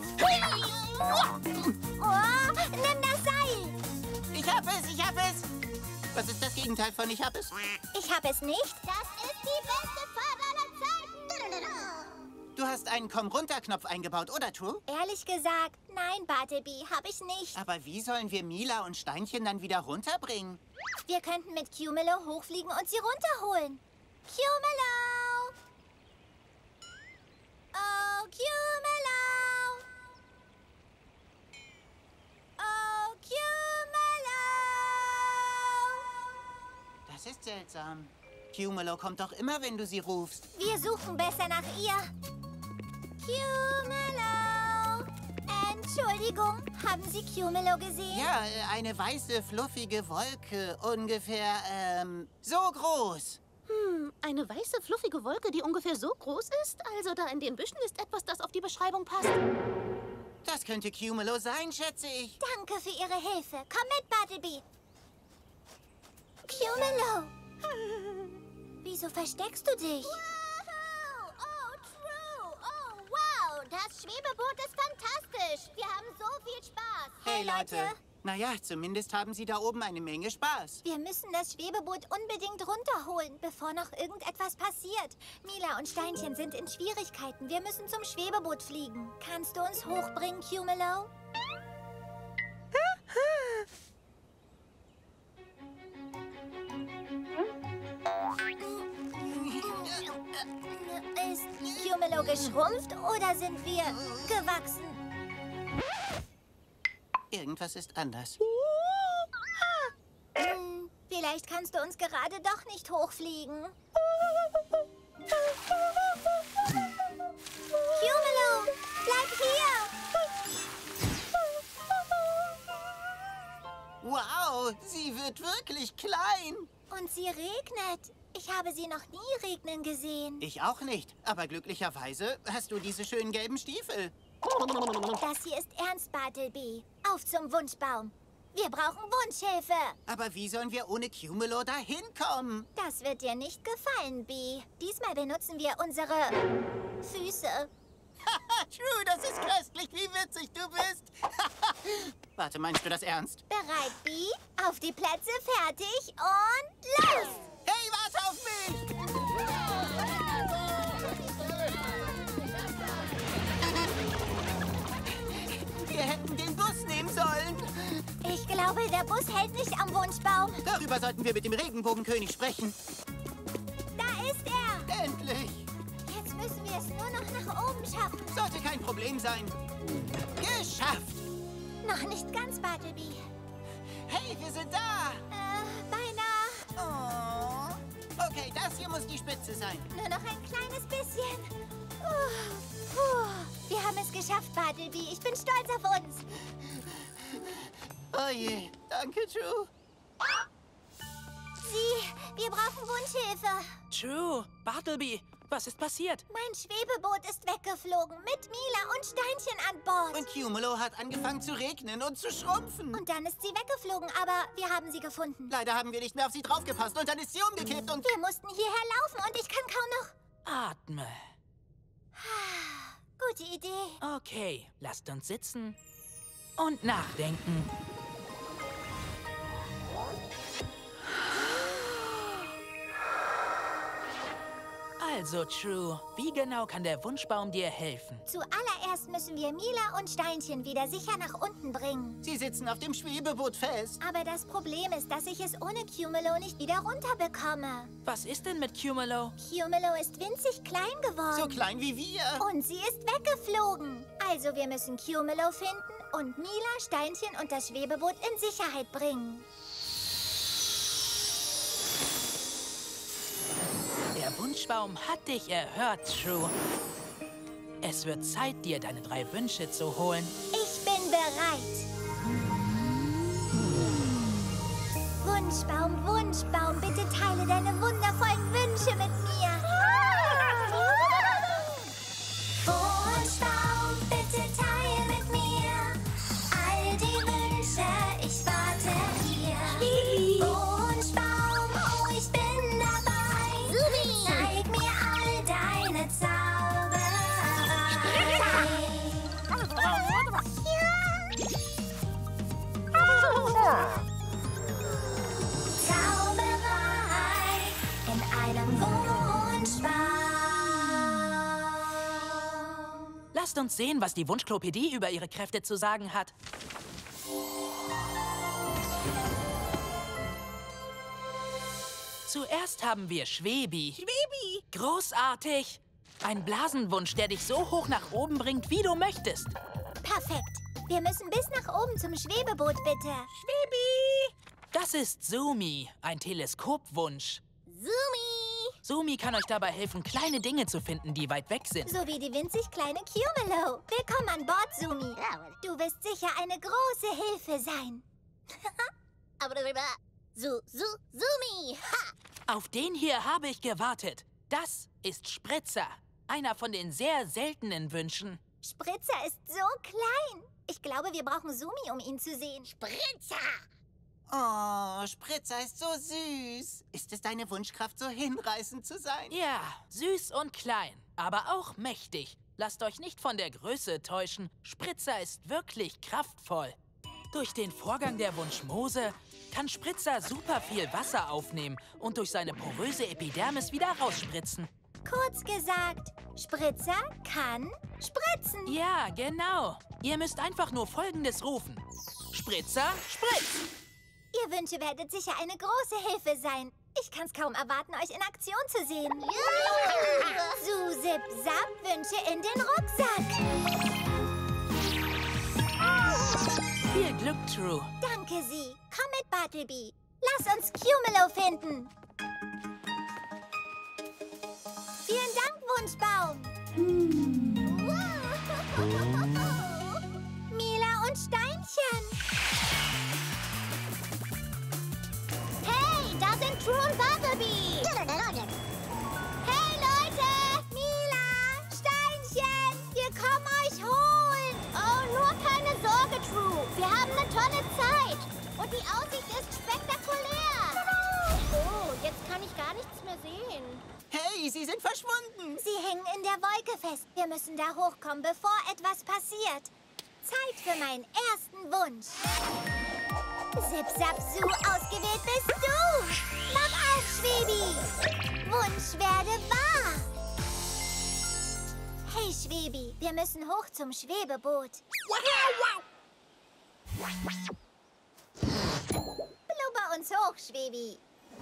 Oh, nimm das Seil. Ich hab es, ich hab es. Was ist das Gegenteil von ich hab es? Ich hab es nicht. Das ist die beste Fahrt aller Zeiten. Du hast einen Komm-runter-Knopf eingebaut, oder, True? Ehrlich gesagt, nein, Bartleby, hab ich nicht. Aber wie sollen wir Mila und Steinchen dann wieder runterbringen? Wir könnten mit Cumelo hochfliegen und sie runterholen. Cumelo! Oh, Cumelo! Oh, Cumelo! Das ist seltsam. Cumelo kommt doch immer, wenn du sie rufst. Wir suchen besser nach ihr. Cumelo! Entschuldigung, haben Sie Cumelo gesehen? Ja, eine weiße, fluffige Wolke. Ungefähr, so groß. Eine weiße, fluffige Wolke, die ungefähr so groß ist? Also da in den Büschen ist etwas, das auf die Beschreibung passt. Das könnte Cumelo sein, schätze ich. Danke für Ihre Hilfe. Komm mit, Bartleby. Cumelo! Wieso versteckst du dich? Wow! Oh, True! Oh, wow! Das Schwebeboot ist fantastisch. Wir haben so viel Spaß. Hey, Leute. Naja, zumindest haben Sie da oben eine Menge Spaß. Wir müssen das Schwebeboot unbedingt runterholen, bevor noch irgendetwas passiert. Mila und Steinchen sind in Schwierigkeiten. Wir müssen zum Schwebeboot fliegen. Kannst du uns hochbringen, Cumelo? Ist Cumelo geschrumpft oder sind wir gewachsen? Irgendwas ist anders. Vielleicht kannst du uns gerade doch nicht hochfliegen. Cumelo, bleib hier! Wow, sie wird wirklich klein. Und sie regnet. Ich habe sie noch nie regnen gesehen. Ich auch nicht. Aber glücklicherweise hast du diese schönen gelben Stiefel. Das hier ist ernst, Bartleby. Auf zum Wunschbaum. Wir brauchen Wunschhilfe. Aber wie sollen wir ohne Cumelo da hinkommen? Das wird dir nicht gefallen, Bee. Diesmal benutzen wir unsere Füße. True, das ist köstlich, wie witzig du bist. Warte, meinst du das ernst? Bereit, Bee? Auf die Plätze, fertig und los! Hey, warte auf mich! Wir hätten den Bus nehmen sollen. Ich glaube, der Bus hält nicht am Wunschbaum. Darüber sollten wir mit dem Regenbogenkönig sprechen. Da ist er! Endlich! Jetzt müssen wir es nur noch nach oben schaffen. Sollte kein Problem sein. Geschafft! Noch nicht ganz, Bartleby. Hey, wir sind da! Beinahe. Oh. Okay, das hier muss die Spitze sein. Nur noch ein kleines bisschen. Wir haben es geschafft, Bartleby. Ich bin stolz auf uns. Oh je, danke, True. Wir brauchen Wunschhilfe. True, Bartleby, was ist passiert? Mein Schwebeboot ist weggeflogen, mit Mila und Steinchen an Bord. Und Cumulo hat angefangen zu regnen und zu schrumpfen. Und dann ist sie weggeflogen, aber wir haben sie gefunden. Leider haben wir nicht mehr auf sie draufgepasst und dann ist sie umgekippt und... Wir mussten hierher laufen und ich kann kaum noch... Atme. Gute Idee. Okay, lasst uns sitzen und nachdenken. Also, True, wie genau kann der Wunschbaum dir helfen? Zuallererst müssen wir Mila und Steinchen wieder sicher nach unten bringen. Sie sitzen auf dem Schwebeboot fest. Aber das Problem ist, dass ich es ohne Cumulo nicht wieder runterbekomme. Was ist denn mit Cumulo? Cumulo ist winzig klein geworden. So klein wie wir. Und sie ist weggeflogen. Also wir müssen Cumulo finden und Mila, Steinchen und das Schwebeboot in Sicherheit bringen. Der Wunschbaum hat dich erhört, True. Es wird Zeit, dir deine 3 Wünsche zu holen. Ich bin bereit. Wunschbaum, Wunschbaum, bitte teile deine wundervollen Wünsche mit mir. Wunschbaum, bitte teile mit mir all die Wünsche, ich warte hier. Wunschbaum, oh, ich bin dabei. Zeig mir all deine Zauberei. Zauberei in einem Wunschbaum. Lasst uns sehen, was die Wunschklopädie über ihre Kräfte zu sagen hat. Zuerst haben wir Schwebi. Schwebi! Großartig! Ein Blasenwunsch, der dich so hoch nach oben bringt, wie du möchtest. Perfekt. Wir müssen bis nach oben zum Schwebeboot, bitte. Schwebi! Das ist Sumi, ein Teleskopwunsch. Sumi! Sumi kann euch dabei helfen, kleine Dinge zu finden, die weit weg sind. So wie die winzig kleine Cumulo. Willkommen an Bord, Sumi. Du wirst sicher eine große Hilfe sein. Sumi! Ha! Auf den hier habe ich gewartet. Das ist Spritzer, einer von den sehr seltenen Wünschen. Spritzer ist so klein. Ich glaube, wir brauchen Sumi, um ihn zu sehen. Spritzer! Oh, Spritzer ist so süß. Ist es deine Wunschkraft, so hinreißend zu sein? Ja, süß und klein, aber auch mächtig. Lasst euch nicht von der Größe täuschen. Spritzer ist wirklich kraftvoll. Durch den Vorgang der Wunschmose kann Spritzer super viel Wasser aufnehmen und durch seine poröse Epidermis wieder rausspritzen. Kurz gesagt, Spritzer kann spritzen. Ja, genau. Ihr müsst einfach nur Folgendes rufen. Spritzer, spritz! Ihr Wünsche werdet sicher eine große Hilfe sein. Ich kann's kaum erwarten, euch in Aktion zu sehen. Su, Zip, Zap, Wünsche in den Rucksack. Viel Glück, True. Danke, Sie. Komm mit, Bartleby. Lass uns Cumulo finden. Vielen Dank, Wunschbaum. Mila und Steinchen. Hey, da sind True und Bartleby. Hey, Leute. Mila, Steinchen, wir kommen euch holen. Oh, nur keine Sorge, True. Wir haben eine tolle Zeit. Und die Aussicht ist spektakulär. Oh, jetzt kann ich gar nichts mehr sehen. Hey, sie sind verschwunden. Sie hängen in der Wolke fest. Wir müssen da hochkommen, bevor etwas passiert. Zeit für meinen ersten Wunsch. Zip-Zap-Zoo, ausgewählt bist du. Mach auf, Schwebi. Wunsch werde wahr. Hey, Schwebi, wir müssen hoch zum Schwebeboot. Blubber uns hoch, Schwebi.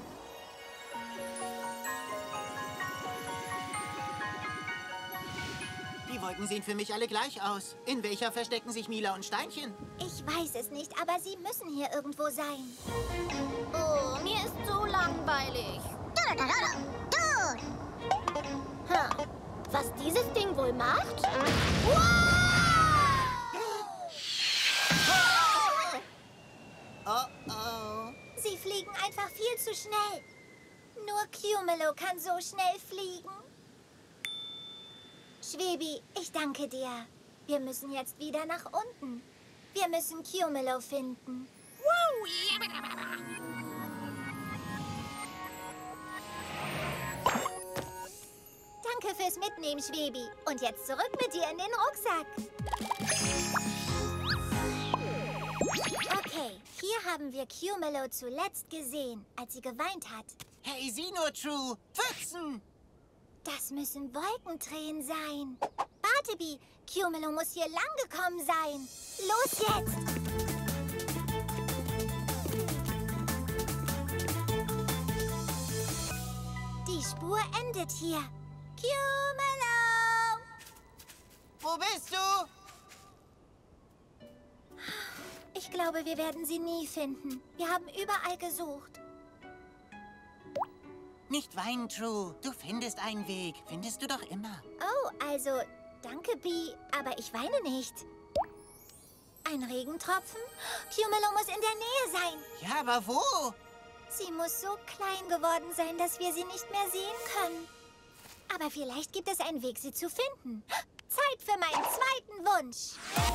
Die Wolken sehen für mich alle gleich aus. In welcher verstecken sich Mila und Steinchen? Ich weiß es nicht, aber sie müssen hier irgendwo sein. Oh, mir ist so langweilig. Was dieses Ding wohl macht? Oh, oh. Sie fliegen einfach viel zu schnell. Nur Cumelo kann so schnell fliegen. Schwebi, ich danke dir. Wir müssen jetzt wieder nach unten. Wir müssen Cumelo finden. Danke fürs Mitnehmen, Schwebi. Und jetzt zurück mit dir in den Rucksack. Okay, hier haben wir Cumelo zuletzt gesehen, als sie geweint hat. Hey, sieh nur, True. Pfützen! Das müssen Wolkentränen sein. Bartleby, Cumelo muss hier lang gekommen sein. Los jetzt! Die Spur endet hier. Cumelo! Wo bist du? Ich glaube, wir werden sie nie finden. Wir haben überall gesucht. Nicht weinen, True. Du findest einen Weg. Findest du doch immer. Oh, also, danke, Bee, aber ich weine nicht. Ein Regentropfen? Cumelo muss in der Nähe sein. Ja, aber wo? Sie muss so klein geworden sein, dass wir sie nicht mehr sehen können. Aber vielleicht gibt es einen Weg, sie zu finden. Zeit für meinen zweiten Wunsch.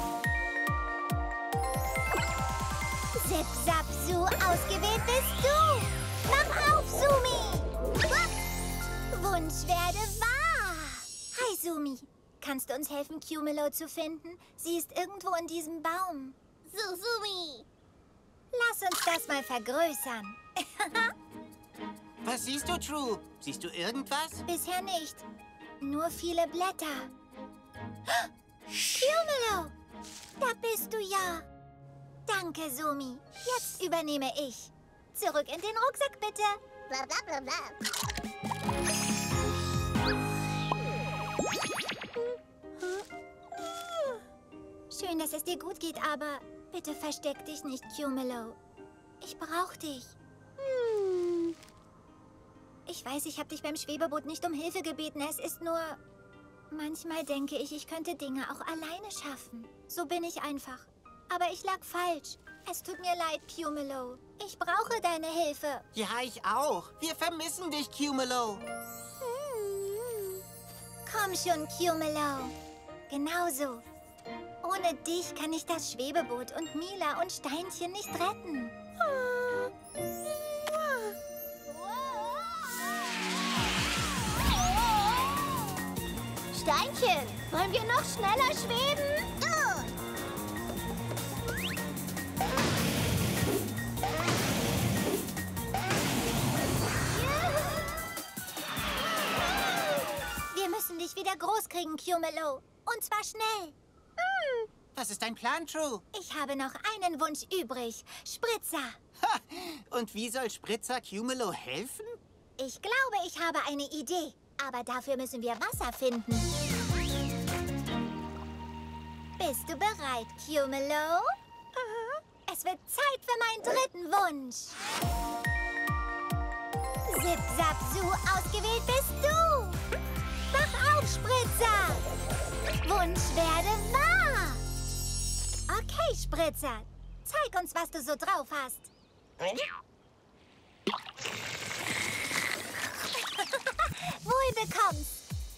Zip-Zap-Zoo, ausgewählt bist du. Mach auf, Sumi. Wunsch werde wahr. Hi, Sumi. Kannst du uns helfen, Cumelo zu finden? Sie ist irgendwo in diesem Baum. Sumi. Lass uns das mal vergrößern. Was siehst du, True? Siehst du irgendwas? Bisher nicht. Nur viele Blätter. Cumelo, da bist du ja. Danke, Sumi. Jetzt übernehme ich. Zurück in den Rucksack, bitte. Bla, bla, bla, bla. Schön, dass es dir gut geht, aber bitte versteck dich nicht, Cumelo. Ich brauche dich. Ich weiß, ich habe dich beim Schwebeboot nicht um Hilfe gebeten. Es ist nur... Manchmal denke ich, ich könnte Dinge auch alleine schaffen. So bin ich einfach. Aber ich lag falsch. Es tut mir leid, Cumelo. Ich brauche deine Hilfe. Ja, ich auch. Wir vermissen dich, Cumelo. Komm schon, Cumelo. Genauso. Ohne dich kann ich das Schwebeboot und Mila und Steinchen nicht retten. Steinchen, wollen wir noch schneller schweben? Wir müssen dich wieder groß kriegen, Cumelo. Und zwar schnell. Was ist dein Plan, True? Ich habe noch einen Wunsch übrig. Spritzer. Ha! Und wie soll Spritzer Cumelo helfen? Ich glaube, ich habe eine Idee. Aber dafür müssen wir Wasser finden. Bist du bereit, Cumelo? Es wird Zeit für meinen dritten Wunsch. Zip-Zap-Zoo, ausgewählt bist du. Mach auf, Spritzer. Wunsch werde wahr. Okay, Spritzer. Zeig uns, was du so drauf hast. Wohl bekommst.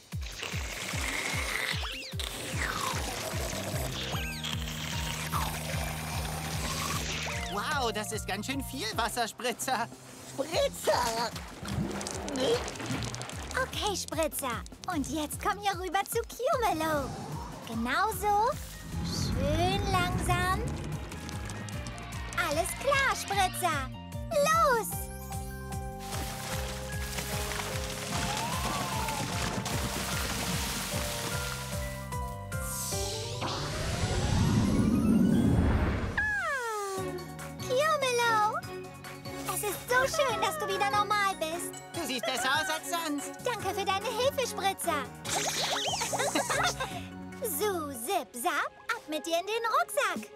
Wow, das ist ganz schön viel Wasserspritzer. Spritzer! Okay, Spritzer. Und jetzt komm hier rüber zu Cumelo. Genauso. Schön Hefespritzer. Los! Cumelo! Es ist so schön, dass du wieder normal bist. Du siehst besser aus als sonst. Danke für deine Hefespritzer. So, zip, zap, ab mit dir in den Rucksack.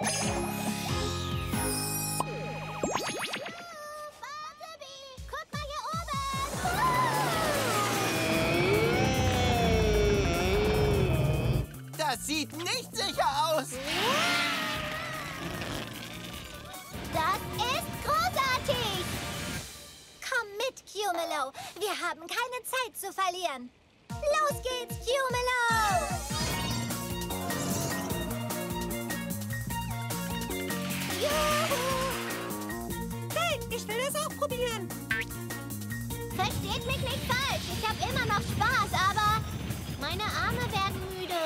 Guck mal hier oben. Das sieht nicht sicher aus. Das ist großartig. Komm mit, Cumelo. Wir haben keine Zeit zu verlieren. Los geht's, Cumelo! Juhu! Hey, ich will das auch probieren. Versteht mich nicht falsch. Ich habe immer noch Spaß, aber meine Arme werden müde.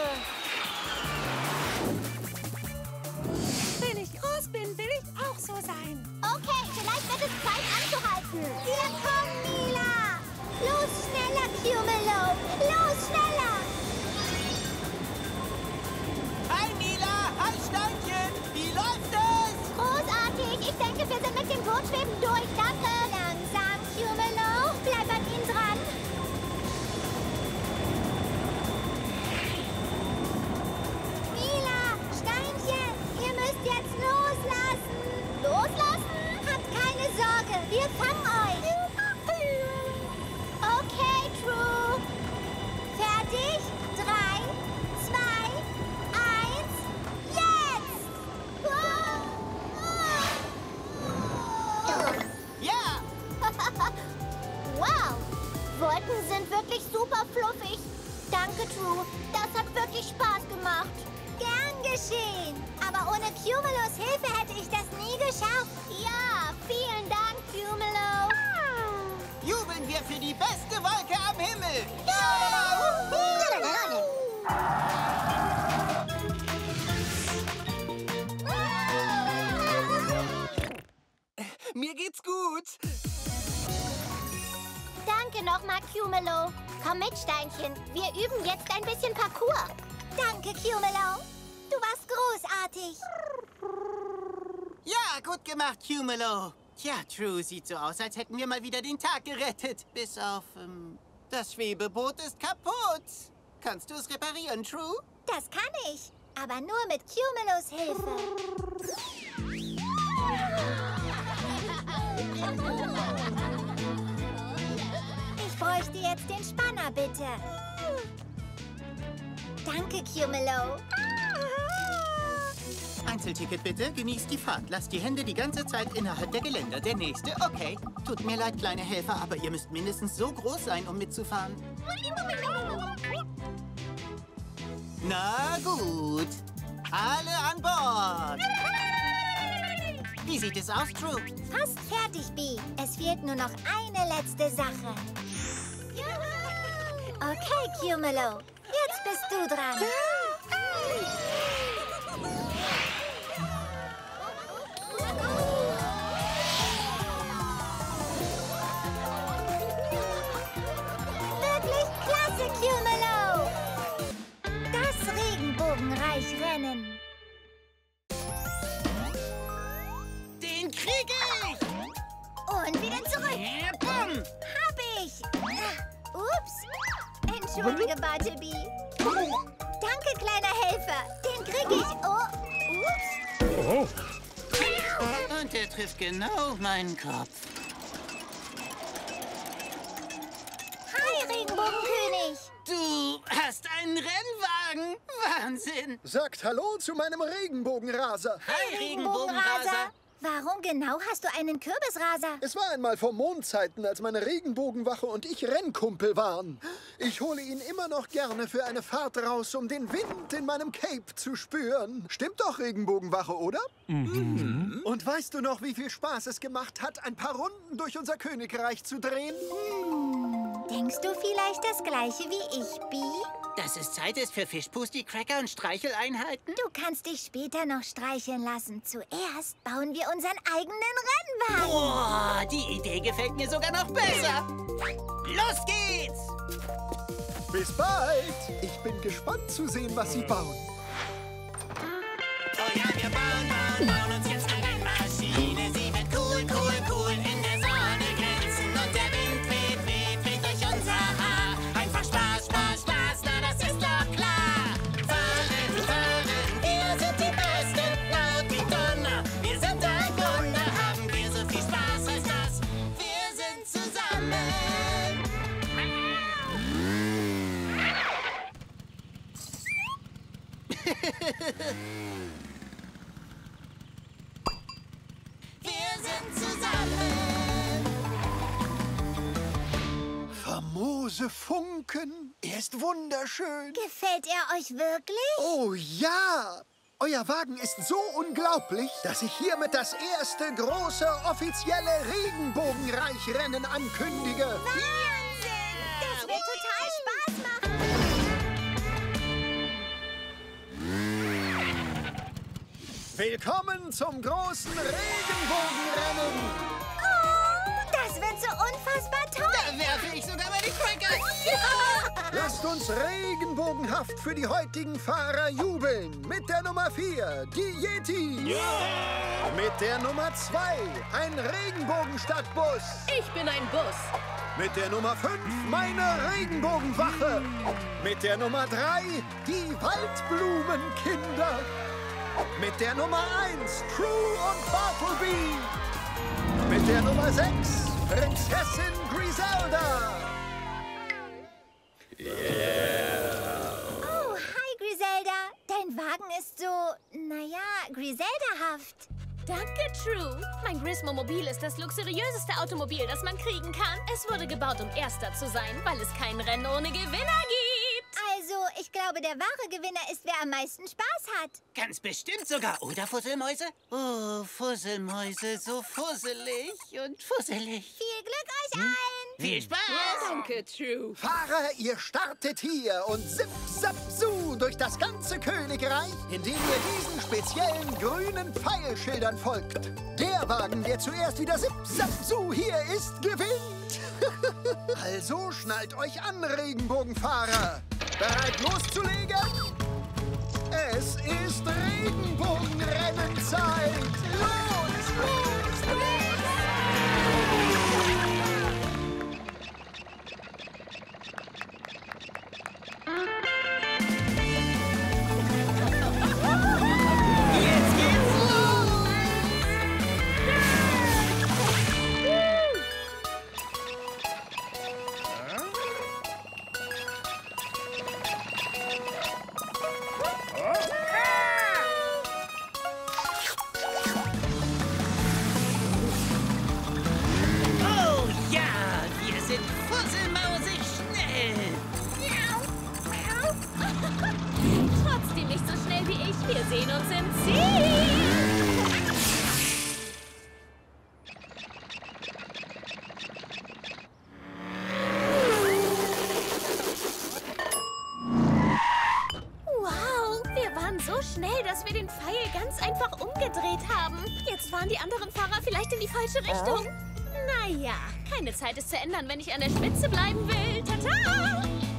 Wenn ich groß bin, will ich auch so sein. Okay, vielleicht wird es Zeit anzuhalten. Wir kommen, Mila! Los, schneller, Cumelo! Los, schneller! Hi, Mila! Hi, Steinchen! Wie läuft es? Großartig. Ich denke, wir sind mit dem Bootschweben durch. Danke. Langsam, Cumelo! Bleib an ihm dran! Mila! Steinchen! Ihr müsst jetzt loslassen! Loslassen? Habt keine Sorge! Wir fangen euch! Okay, True. Fertig? 3, 2, 1, jetzt! Ja! Wow. Wolken sind wirklich super fluffig. Danke, True. Das hat wirklich Spaß gemacht. Gern geschehen! Aber ohne Cumelos Hilfe hätte ich das nie geschafft. Ja, vielen Dank, Cumelo. Jubeln wir für die beste Wolke am Himmel! Mir geht's gut. Danke nochmal, Cumelo. Komm mit, Steinchen. Wir üben jetzt ein bisschen Parkour. Danke, Cumelo. Du warst großartig. Ja, gut gemacht, Cumelo. Tja, True, sieht so aus, als hätten wir mal wieder den Tag gerettet. Bis auf, das Schwebeboot ist kaputt. Kannst du es reparieren, True? Das kann ich. Aber nur mit Cumelos Hilfe. Ich bräuchte jetzt den Spanner, bitte. Danke, Cumelo. Einzelticket bitte, genießt die Fahrt. Lasst die Hände die ganze Zeit innerhalb der Geländer. Der nächste, okay. Tut mir leid, kleine Helfer, aber ihr müsst mindestens so groß sein, um mitzufahren. Na gut. Alle an Bord. Wie sieht es aus, True? Fast fertig, Bee. Es fehlt nur noch eine letzte Sache. Okay, Cumelo. Jetzt bist du dran. Wirklich klasse, Cumelo. Das Regenbogenreich-Rennen. Den krieg ich! Und wieder zurück. Bumm! Hab ich. Ups. Entschuldige, Bartleby. Danke, kleiner Helfer. Den krieg ich. Oh, ups. Und er trifft genau meinen Kopf. Hi, Regenbogenkönig. Du hast einen Rennwagen. Wahnsinn. Sagt Hallo zu meinem Regenbogenraser. Hi, Regenbogenraser. Warum genau hast du einen Kürbisraser? Es war einmal vor Mondzeiten, als meine Regenbogenwache und ich Rennkumpel waren. Ich hole ihn immer noch gerne für eine Fahrt raus, um den Wind in meinem Cape zu spüren. Stimmt doch, Regenbogenwache, oder? Mhm. Und weißt du noch, wie viel Spaß es gemacht hat, ein paar Runden durch unser Königreich zu drehen? Denkst du vielleicht das Gleiche wie ich, Bee? dass es Zeit ist für Fischpusti-Cracker und Streicheleinheiten? Du kannst dich später noch streicheln lassen. Zuerst bauen wir unseren eigenen Rennwagen. Boah, die Idee gefällt mir sogar noch besser. Los geht's! Bis bald. Ich bin gespannt zu sehen, was Sie bauen. Oh ja, wir bauen uns jetzt eine Rennmaschine. Sie wird cool, cool, cool in der Sonne glänzen. Und der Wind weht durch unser Haar. Einfach Spaß, Spaß, Spaß, na das ist doch klar. Fahren, wir sind die Besten, laut wie Donner. Wir sind ein Wunder, haben wir so viel Spaß, heißt das, wir sind zusammen. Wir sind zusammen. Famose Funken. Er ist wunderschön. Gefällt er euch wirklich? Oh ja. Euer Wagen ist so unglaublich, dass ich hiermit das erste große offizielle Regenbogenreichrennen ankündige. Wahnsinn! Das wird total Spaß machen. Willkommen zum großen Regenbogenrennen. Oh, das wird so unfassbar toll. Da werfe ich sogar meine Cracker. Lasst uns regenbogenhaft für die heutigen Fahrer jubeln. Mit der Nummer 4, die Yeti. Yeah. Mit der Nummer 2, ein Regenbogenstadtbus. Ich bin ein Bus. Mit der Nummer 5, meine Regenbogenwache. Mit der Nummer 3, die Waldblumenkinder. Mit der Nummer 1, True und Bartleby. Mit der Nummer 6, Prinzessin Griselda. Oh, hi Griselda. Dein Wagen ist so, naja, Griselda-haft. Danke, True. Mein Grismo-Mobil ist das luxuriöseste Automobil, das man kriegen kann. Es wurde gebaut, um Erster zu sein, weil es kein Rennen ohne Gewinner gibt. Also, ich glaube, der wahre Gewinner ist, wer am meisten Spaß hat. Ganz bestimmt sogar, oder Fusselmäuse? Oh, Fusselmäuse, so fusselig und fusselig. Viel Glück euch allen. Viel Spaß. Danke, True. Fahrer, ihr startet hier und zip-zap-zu durch das ganze Königreich, indem ihr diesen speziellen grünen Pfeilschildern folgt. Der Wagen, der zuerst wieder zip-zap-zu hier ist, gewinnt. Also schnallt euch an, Regenbogenfahrer. Bereit loszulegen? Es ist Regenbogenrennenzeit. Los, los, los! Jetzt geht's los! Oh ja, wir sind fusselmausig schnell. Trotzdem nicht so schnell wie ich. Wir sehen uns im Ziel. Wow, wir waren so schnell, dass wir den Pfeil ganz einfach umgedreht haben. Jetzt fahren die anderen Fahrer vielleicht in die falsche Richtung. Naja, keine Zeit ist zu ändern, wenn ich an der Spitze bleiben will. Tata!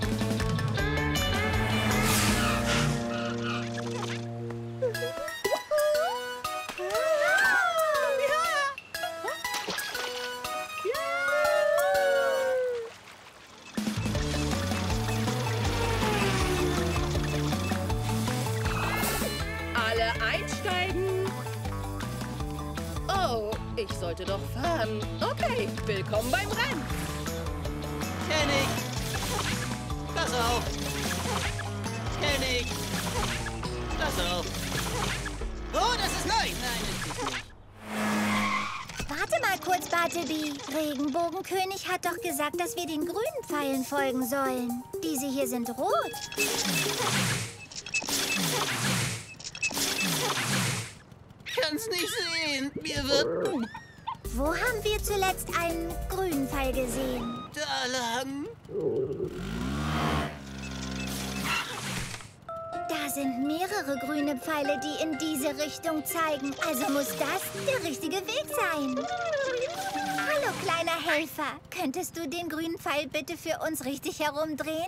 Alle einsteigen. Oh, ich sollte doch fahren. Okay, willkommen beim Rennen. Kenn ich. Pass auf. Kenn ich. Pass auf. Oh, das ist neu. Nein, das ist nicht. Warte mal kurz, Bartleby. Regenbogenkönig hat doch gesagt, dass wir den grünen Pfeilen folgen sollen. Diese hier sind rot. Kann's nicht sehen. Mir wird... Wo haben wir zuletzt einen grünen Pfeil gesehen? Da lang. Da sind mehrere grüne Pfeile, die in diese Richtung zeigen. Also muss das der richtige Weg sein. Hallo, kleiner Helfer. Könntest du den grünen Pfeil bitte für uns richtig herumdrehen?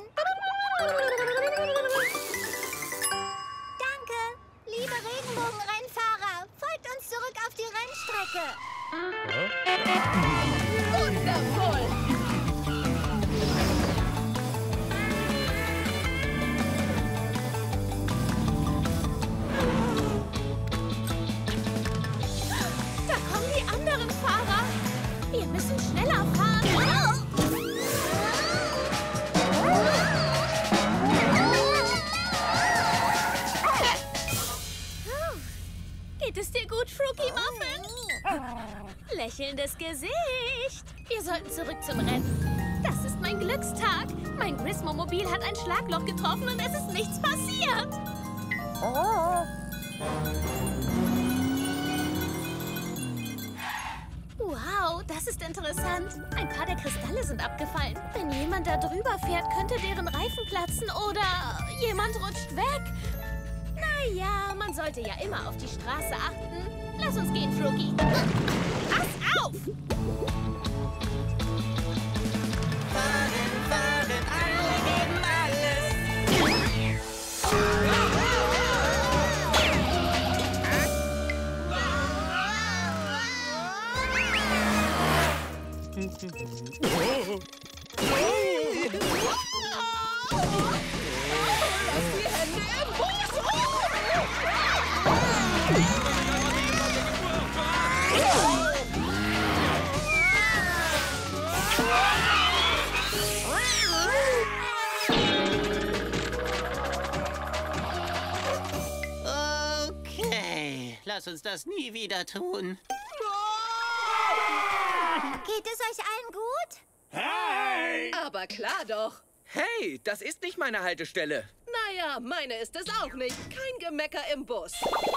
Danke. Liebe Regenbogenrennfahrer, folgt uns zurück auf die Rennstrecke. Wundervoll! Da kommen die anderen Fahrer. Wir müssen schneller fahren. Geht es dir gut, Fruity Muffin? Lächelndes Gesicht. Wir sollten zurück zum Rennen. Das ist mein Glückstag. Mein Grismo-Mobil hat ein Schlagloch getroffen und es ist nichts passiert. Wow, das ist interessant. Ein paar der Kristalle sind abgefallen. Wenn jemand da drüber fährt, könnte deren Reifen platzen oder jemand rutscht weg. Naja, man sollte ja immer auf die Straße achten. Lass uns gehen, Froogie. Pass auf! Fahren, fahren, alle geben alles. Okay, lass uns das nie wieder tun. Geht es euch allen gut? Hey! Aber klar doch. Hey, das ist nicht meine Haltestelle. Naja, meine ist es auch nicht. Kein Gemecker im Bus.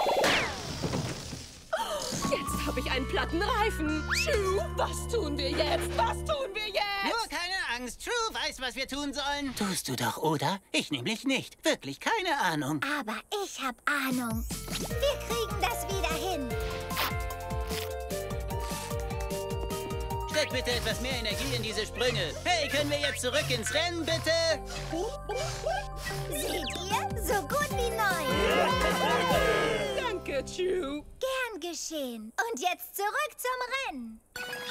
Jetzt habe ich einen platten Reifen. True, was tun wir jetzt? Was tun wir jetzt? Nur keine Angst. True weiß, was wir tun sollen. Tust du doch, oder? Ich nämlich nicht. Wirklich keine Ahnung. Aber ich hab Ahnung. Wir kriegen das wieder hin. Steck bitte etwas mehr Energie in diese Sprünge. Hey, können wir jetzt zurück ins Rennen, bitte? Seht ihr? So gut wie neu. Danke, True. Gern geschehen. Und jetzt zurück zum Rennen.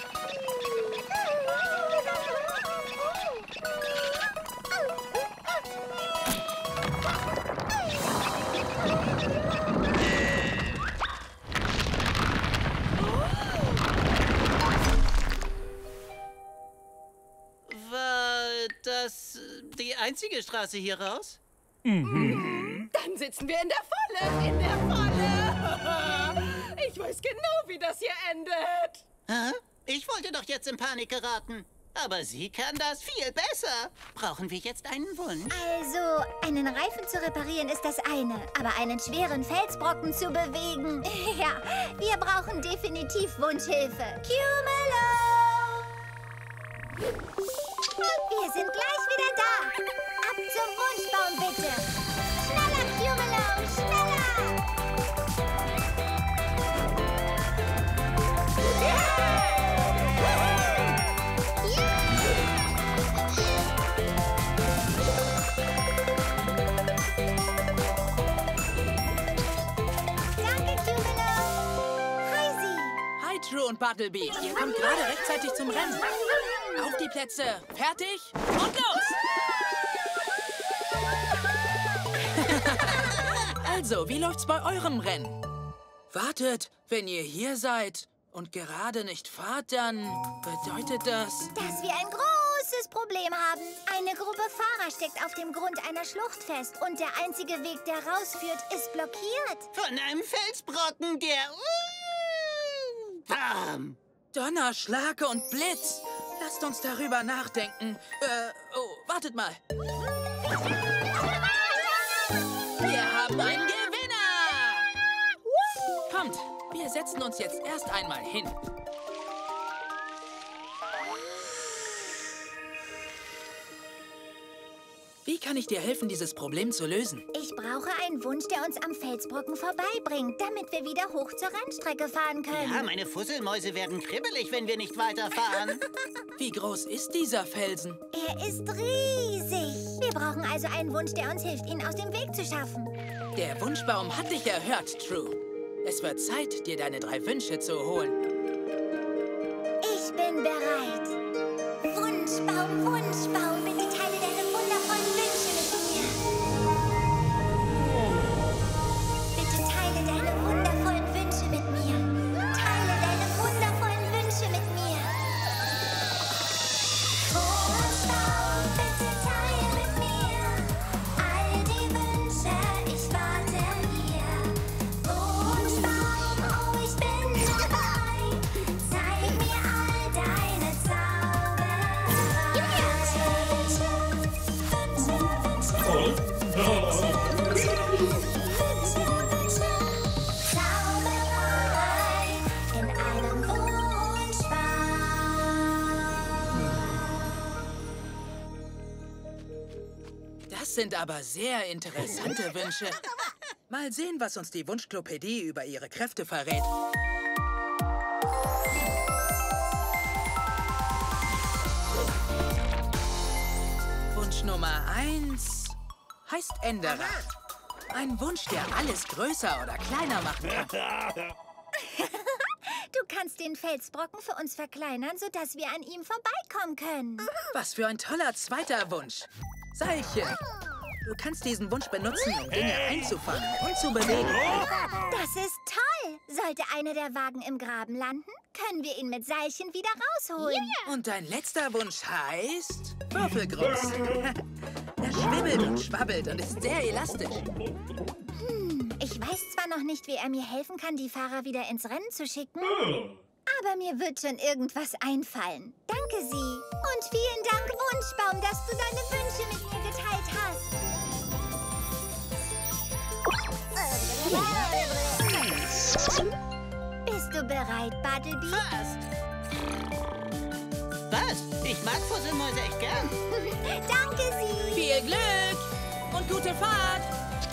War das die einzige Straße hier raus? Dann sitzen wir in der Falle. In der Falle. Ich weiß genau, wie das hier endet. Hä? Ich wollte doch jetzt in Panik geraten. Aber sie kann das viel besser. Brauchen wir jetzt einen Wunsch? Also, einen Reifen zu reparieren ist das eine, aber einen schweren Felsbrocken zu bewegen. Ja, wir brauchen definitiv Wunschhilfe. Cumelo! Wir sind gleich wieder da. Ab zum Wunschbaum, bitte. Schneller, Cumelo, schneller! Danke, Cumelo. Hi, Sie. Hi, True und Bartleby. Ihr kommt gerade rechtzeitig zum Rennen. Auf die Plätze. Fertig? Und los! Also, wie läuft's bei eurem Rennen? Wartet, wenn ihr hier seid und gerade nicht fahrt, dann bedeutet das... Dass wir ein großes Problem haben. Eine Gruppe Fahrer steckt auf dem Grund einer Schlucht fest und der einzige Weg, der rausführt, ist blockiert. Von einem Felsbrocken, der... Bam! Donner, Schlag und Blitz. Lasst uns darüber nachdenken. Oh, wartet mal. Wir haben einen Gewinner! Kommt, wir setzen uns jetzt erst einmal hin. Wie kann ich dir helfen, dieses Problem zu lösen? Ich brauche einen Wunsch, der uns am Felsbrocken vorbeibringt, damit wir wieder hoch zur Rennstrecke fahren können. Ja, meine Fusselmäuse werden kribbelig, wenn wir nicht weiterfahren. Wie groß ist dieser Felsen? Er ist riesig. Wir brauchen also einen Wunsch, der uns hilft, ihn aus dem Weg zu schaffen. Der Wunschbaum hat dich erhört, True. Es wird Zeit, dir deine 3 Wünsche zu holen. Ich bin bereit. Wunschbaum, Wunschbaum, bitte teile deine wundervollen Wünsche mit mir. Bitte teile deine wundervollen Wünsche mit mir. Teile deine wundervollen Wünsche mit mir. Wunschbaum, bitte teile mit mir all die Wünsche, ich warte hier. Wunschbaum, oh, ich bin dabei. Zeig mir all deine Zauberei in einem Wunschbaum. Das sind aber sehr interessante Wünsche. Mal sehen, was uns die Wunschklopädie über ihre Kräfte verrät. Wunsch Nummer 1 heißt Änderer. Ein Wunsch, der alles größer oder kleiner machen kann. Du kannst den Felsbrocken für uns verkleinern, sodass wir an ihm vorbeikommen können. Was für ein toller zweiter Wunsch. Seilchen. Du kannst diesen Wunsch benutzen, um Dinge einzufangen und zu bewegen. Das ist toll. Sollte einer der Wagen im Graben landen, können wir ihn mit Seilchen wieder rausholen. Yeah. Und dein letzter Wunsch heißt Würfelgrunz. Er schwibbelt und schwabbelt und ist sehr elastisch. Ich weiß zwar noch nicht, wie er mir helfen kann, die Fahrer wieder ins Rennen zu schicken, aber mir wird schon irgendwas einfallen. Danke, Sie. Und vielen Dank, Wunschbaum, dass du deine Wünsche mit mir geteilt hast. Bist du bereit, Bartleby? Fast. Was? Ich mag Fusselmäuse echt gern. Danke, Sie. Viel Glück und gute Fahrt.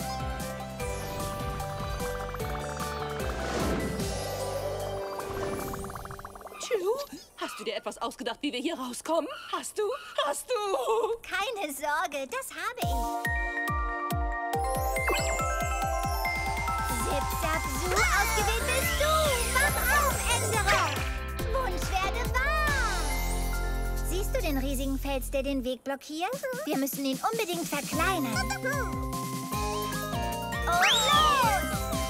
True, hast du dir etwas ausgedacht, wie wir hier rauskommen? Hast du? Hast du? Keine Sorge, das habe ich. Zip, zap, zoo, ausgewählt bist du. Wach auf, Änderer. Wunsch werde wahr. Siehst du den riesigen Fels, der den Weg blockiert? Wir müssen ihn unbedingt verkleinern. Und los!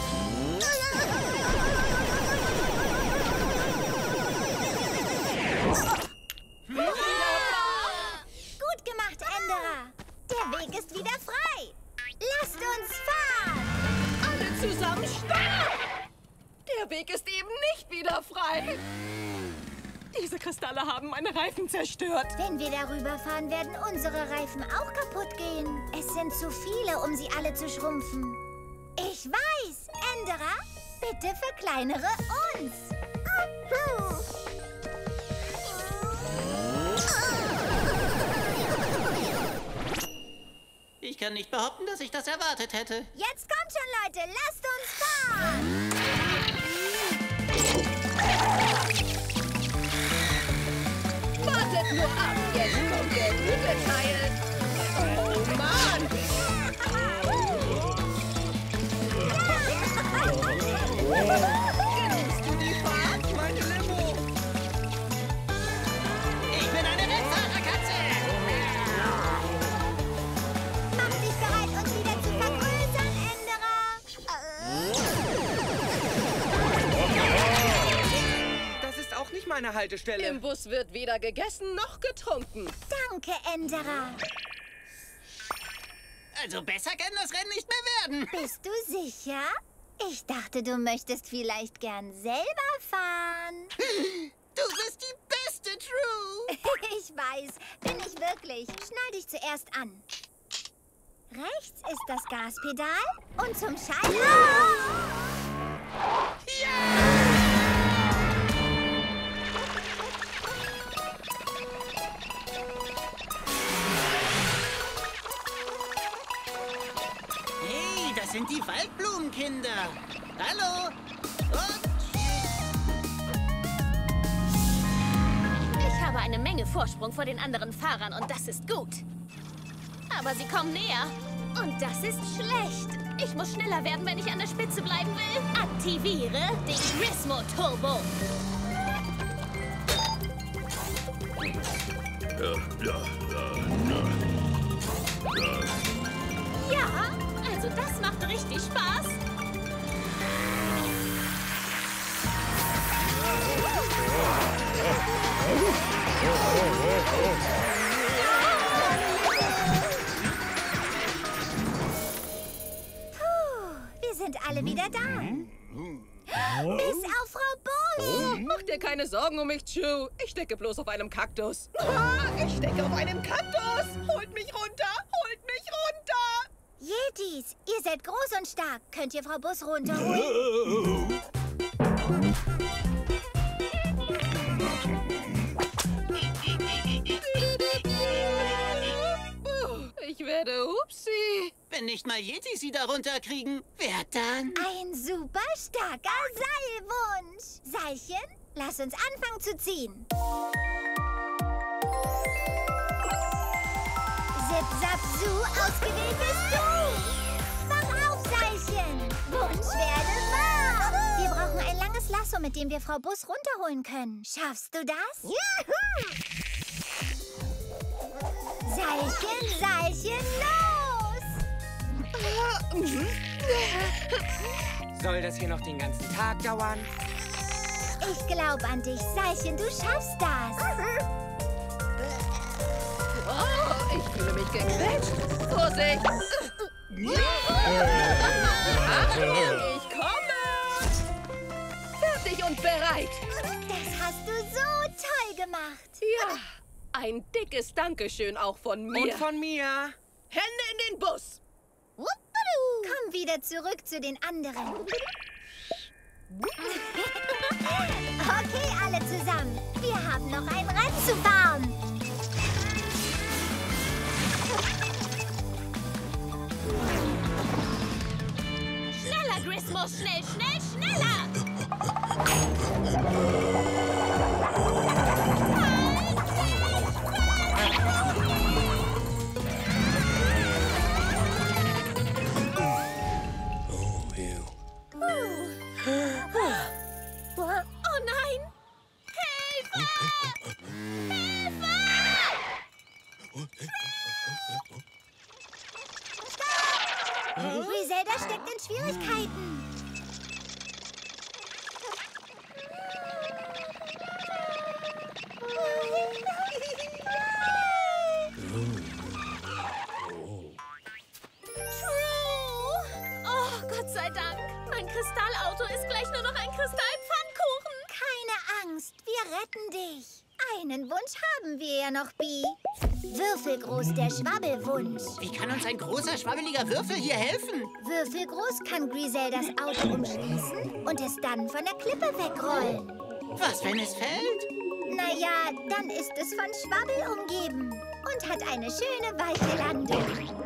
Gut gemacht, Änderer. Der Weg ist wieder frei. Lasst uns fahren. Alle zusammen stopp! Der Weg ist eben nicht wieder frei. Diese Kristalle haben meine Reifen zerstört. Wenn wir darüber fahren, werden unsere Reifen auch kaputt gehen. Es sind zu viele, um sie alle zu schrumpfen. Ich weiß, Änderer, bitte verkleinere uns. Ich kann nicht behaupten, dass ich das erwartet hätte. Jetzt kommt schon, Leute, lasst uns fahren. Wartet nur ab, jetzt kommt der gute Teil. Oh Mann! Genießt du die Fahrt, meine Limo? Ich bin eine Rennfahrerkatze. Mach dich bereit, uns wieder zu vergrößern, Änderer. Das ist auch nicht meine Haltestelle. Im Bus wird weder gegessen noch getrunken. Danke, Änderer. Also besser kann das Rennen nicht mehr werden. Bist du sicher? Ich dachte, du möchtest vielleicht gern selber fahren. Du bist die beste, True. Ich weiß, bin ich wirklich. Schnall dich zuerst an. Rechts ist das Gaspedal und zum Schalten... Hallo. Ich habe eine Menge Vorsprung vor den anderen Fahrern und das ist gut. Aber sie kommen näher. Und das ist schlecht. Ich muss schneller werden, wenn ich an der Spitze bleiben will. Aktiviere den Grismo Turbo. Ja, also das macht richtig Spaß. Wir sind alle wieder da. Bis auf Frau Busch. Mach dir keine Sorgen um mich, Chew. Ich stecke bloß auf einem Kaktus. Ich stecke auf einem Kaktus. Holt mich runter. Holt mich runter. Yetis, ihr seid groß und stark. Könnt ihr Frau Busch runterholen? Ich werde Upsi. Wenn nicht mal Yetis sie da runterkriegen, wer dann? Ein super starker Seilwunsch. Seilchen, lass uns anfangen zu ziehen. Zip, zap, zu, ausgewählt bist du. Wach auf, Seilchen. Wunsch werde wahr. Wir brauchen ein langes Lasso, mit dem wir Frau Busch runterholen können. Schaffst du das? Juhu! Seilchen, Seilchen, los! Soll das hier noch den ganzen Tag dauern? Ich glaube an dich, Seilchen, du schaffst das. Oh, ich fühle mich gequetscht. Vorsicht! Achtung, ich komme! Fertig und bereit. Das hast du so toll gemacht. Ja, ein dickes Dankeschön auch von mir. Und von mir. Hände in den Bus. Komm wieder zurück zu den anderen. Okay, alle zusammen. Wir haben noch ein Rennen zu fahren. Schneller, Grismo, schnell, schnell, schneller! Oh nein! Hilfe! Hilfe! Griselda steckt in Schwierigkeiten. Oh, Gott sei Dank. Mein Kristallauto ist gleich nur noch ein Kristallpfannkuchen. Keine Angst, wir retten dich. Einen Wunsch haben wir ja noch, Bi. Würfelgroß, der Schwabbelwunsch. Wie kann uns ein großer, schwabbeliger Würfel hier helfen? Würfelgroß kann Griseldas Auto umschließen und es dann von der Klippe wegrollen. Was, wenn es fällt? Naja, dann ist es von Schwabbel umgeben und hat eine schöne, weiche Landung.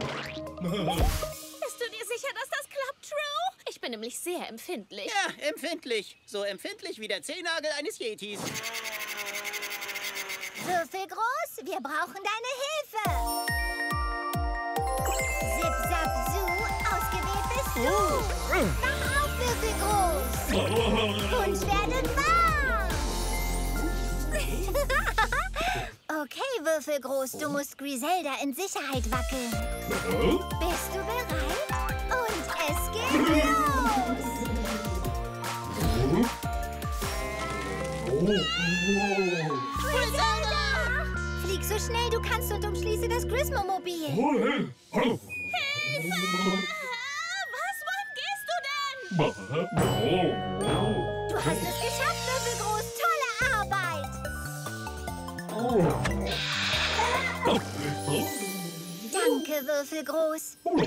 Bist du dir sicher, dass das klappt, True? Ich bin nämlich sehr empfindlich. Ja, empfindlich. So empfindlich wie der Zehennagel eines Yetis. Würfelgroß, wir brauchen deine Hilfe. Zip, zap, zu, ausgewählt bist du. Wach auf, Würfelgroß. Wunsch werde wahr. Okay, Würfelgroß, du musst Griselda in Sicherheit wackeln. Bist du bereit? Und es geht los. Griselda! Flieg so schnell du kannst und umschließe das Grismo-Mobil. Hilfe! Was? Wohin gehst du denn? Du hast es geschafft, Würfelgroß. Tolle Arbeit. Danke, Würfelgroß.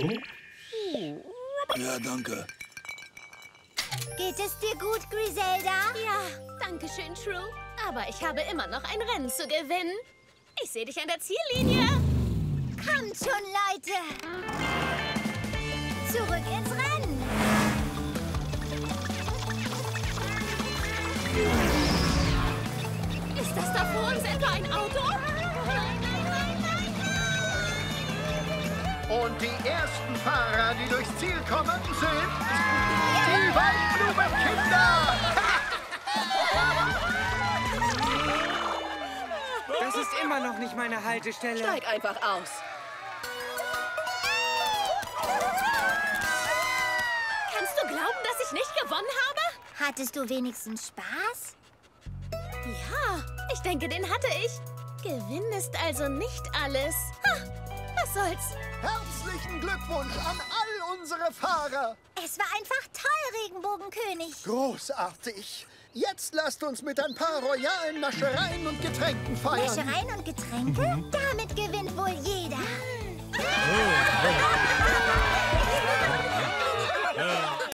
Ja, danke. Geht es dir gut, Griselda? Ja, danke schön, True. Aber ich habe immer noch ein Rennen zu gewinnen. Ich sehe dich an der Ziellinie. Kommt schon, Leute. Zurück ins Rennen. da ein Auto? Und die ersten Fahrer, die durchs Ziel kommen, sind die Waldblumenkinder! Das ist immer noch nicht meine Haltestelle. Steig einfach aus. Kannst du glauben, dass ich nicht gewonnen habe? Hattest du wenigstens Spaß? Ja, ich denke, den hatte ich. Gewinnen ist also nicht alles. Ha, was soll's? Herzlichen Glückwunsch an all unsere Fahrer! Es war einfach toll, Regenbogenkönig. Großartig! Jetzt lasst uns mit ein paar royalen Naschereien und Getränken feiern. Naschereien und Getränke? Damit gewinnt wohl jeder.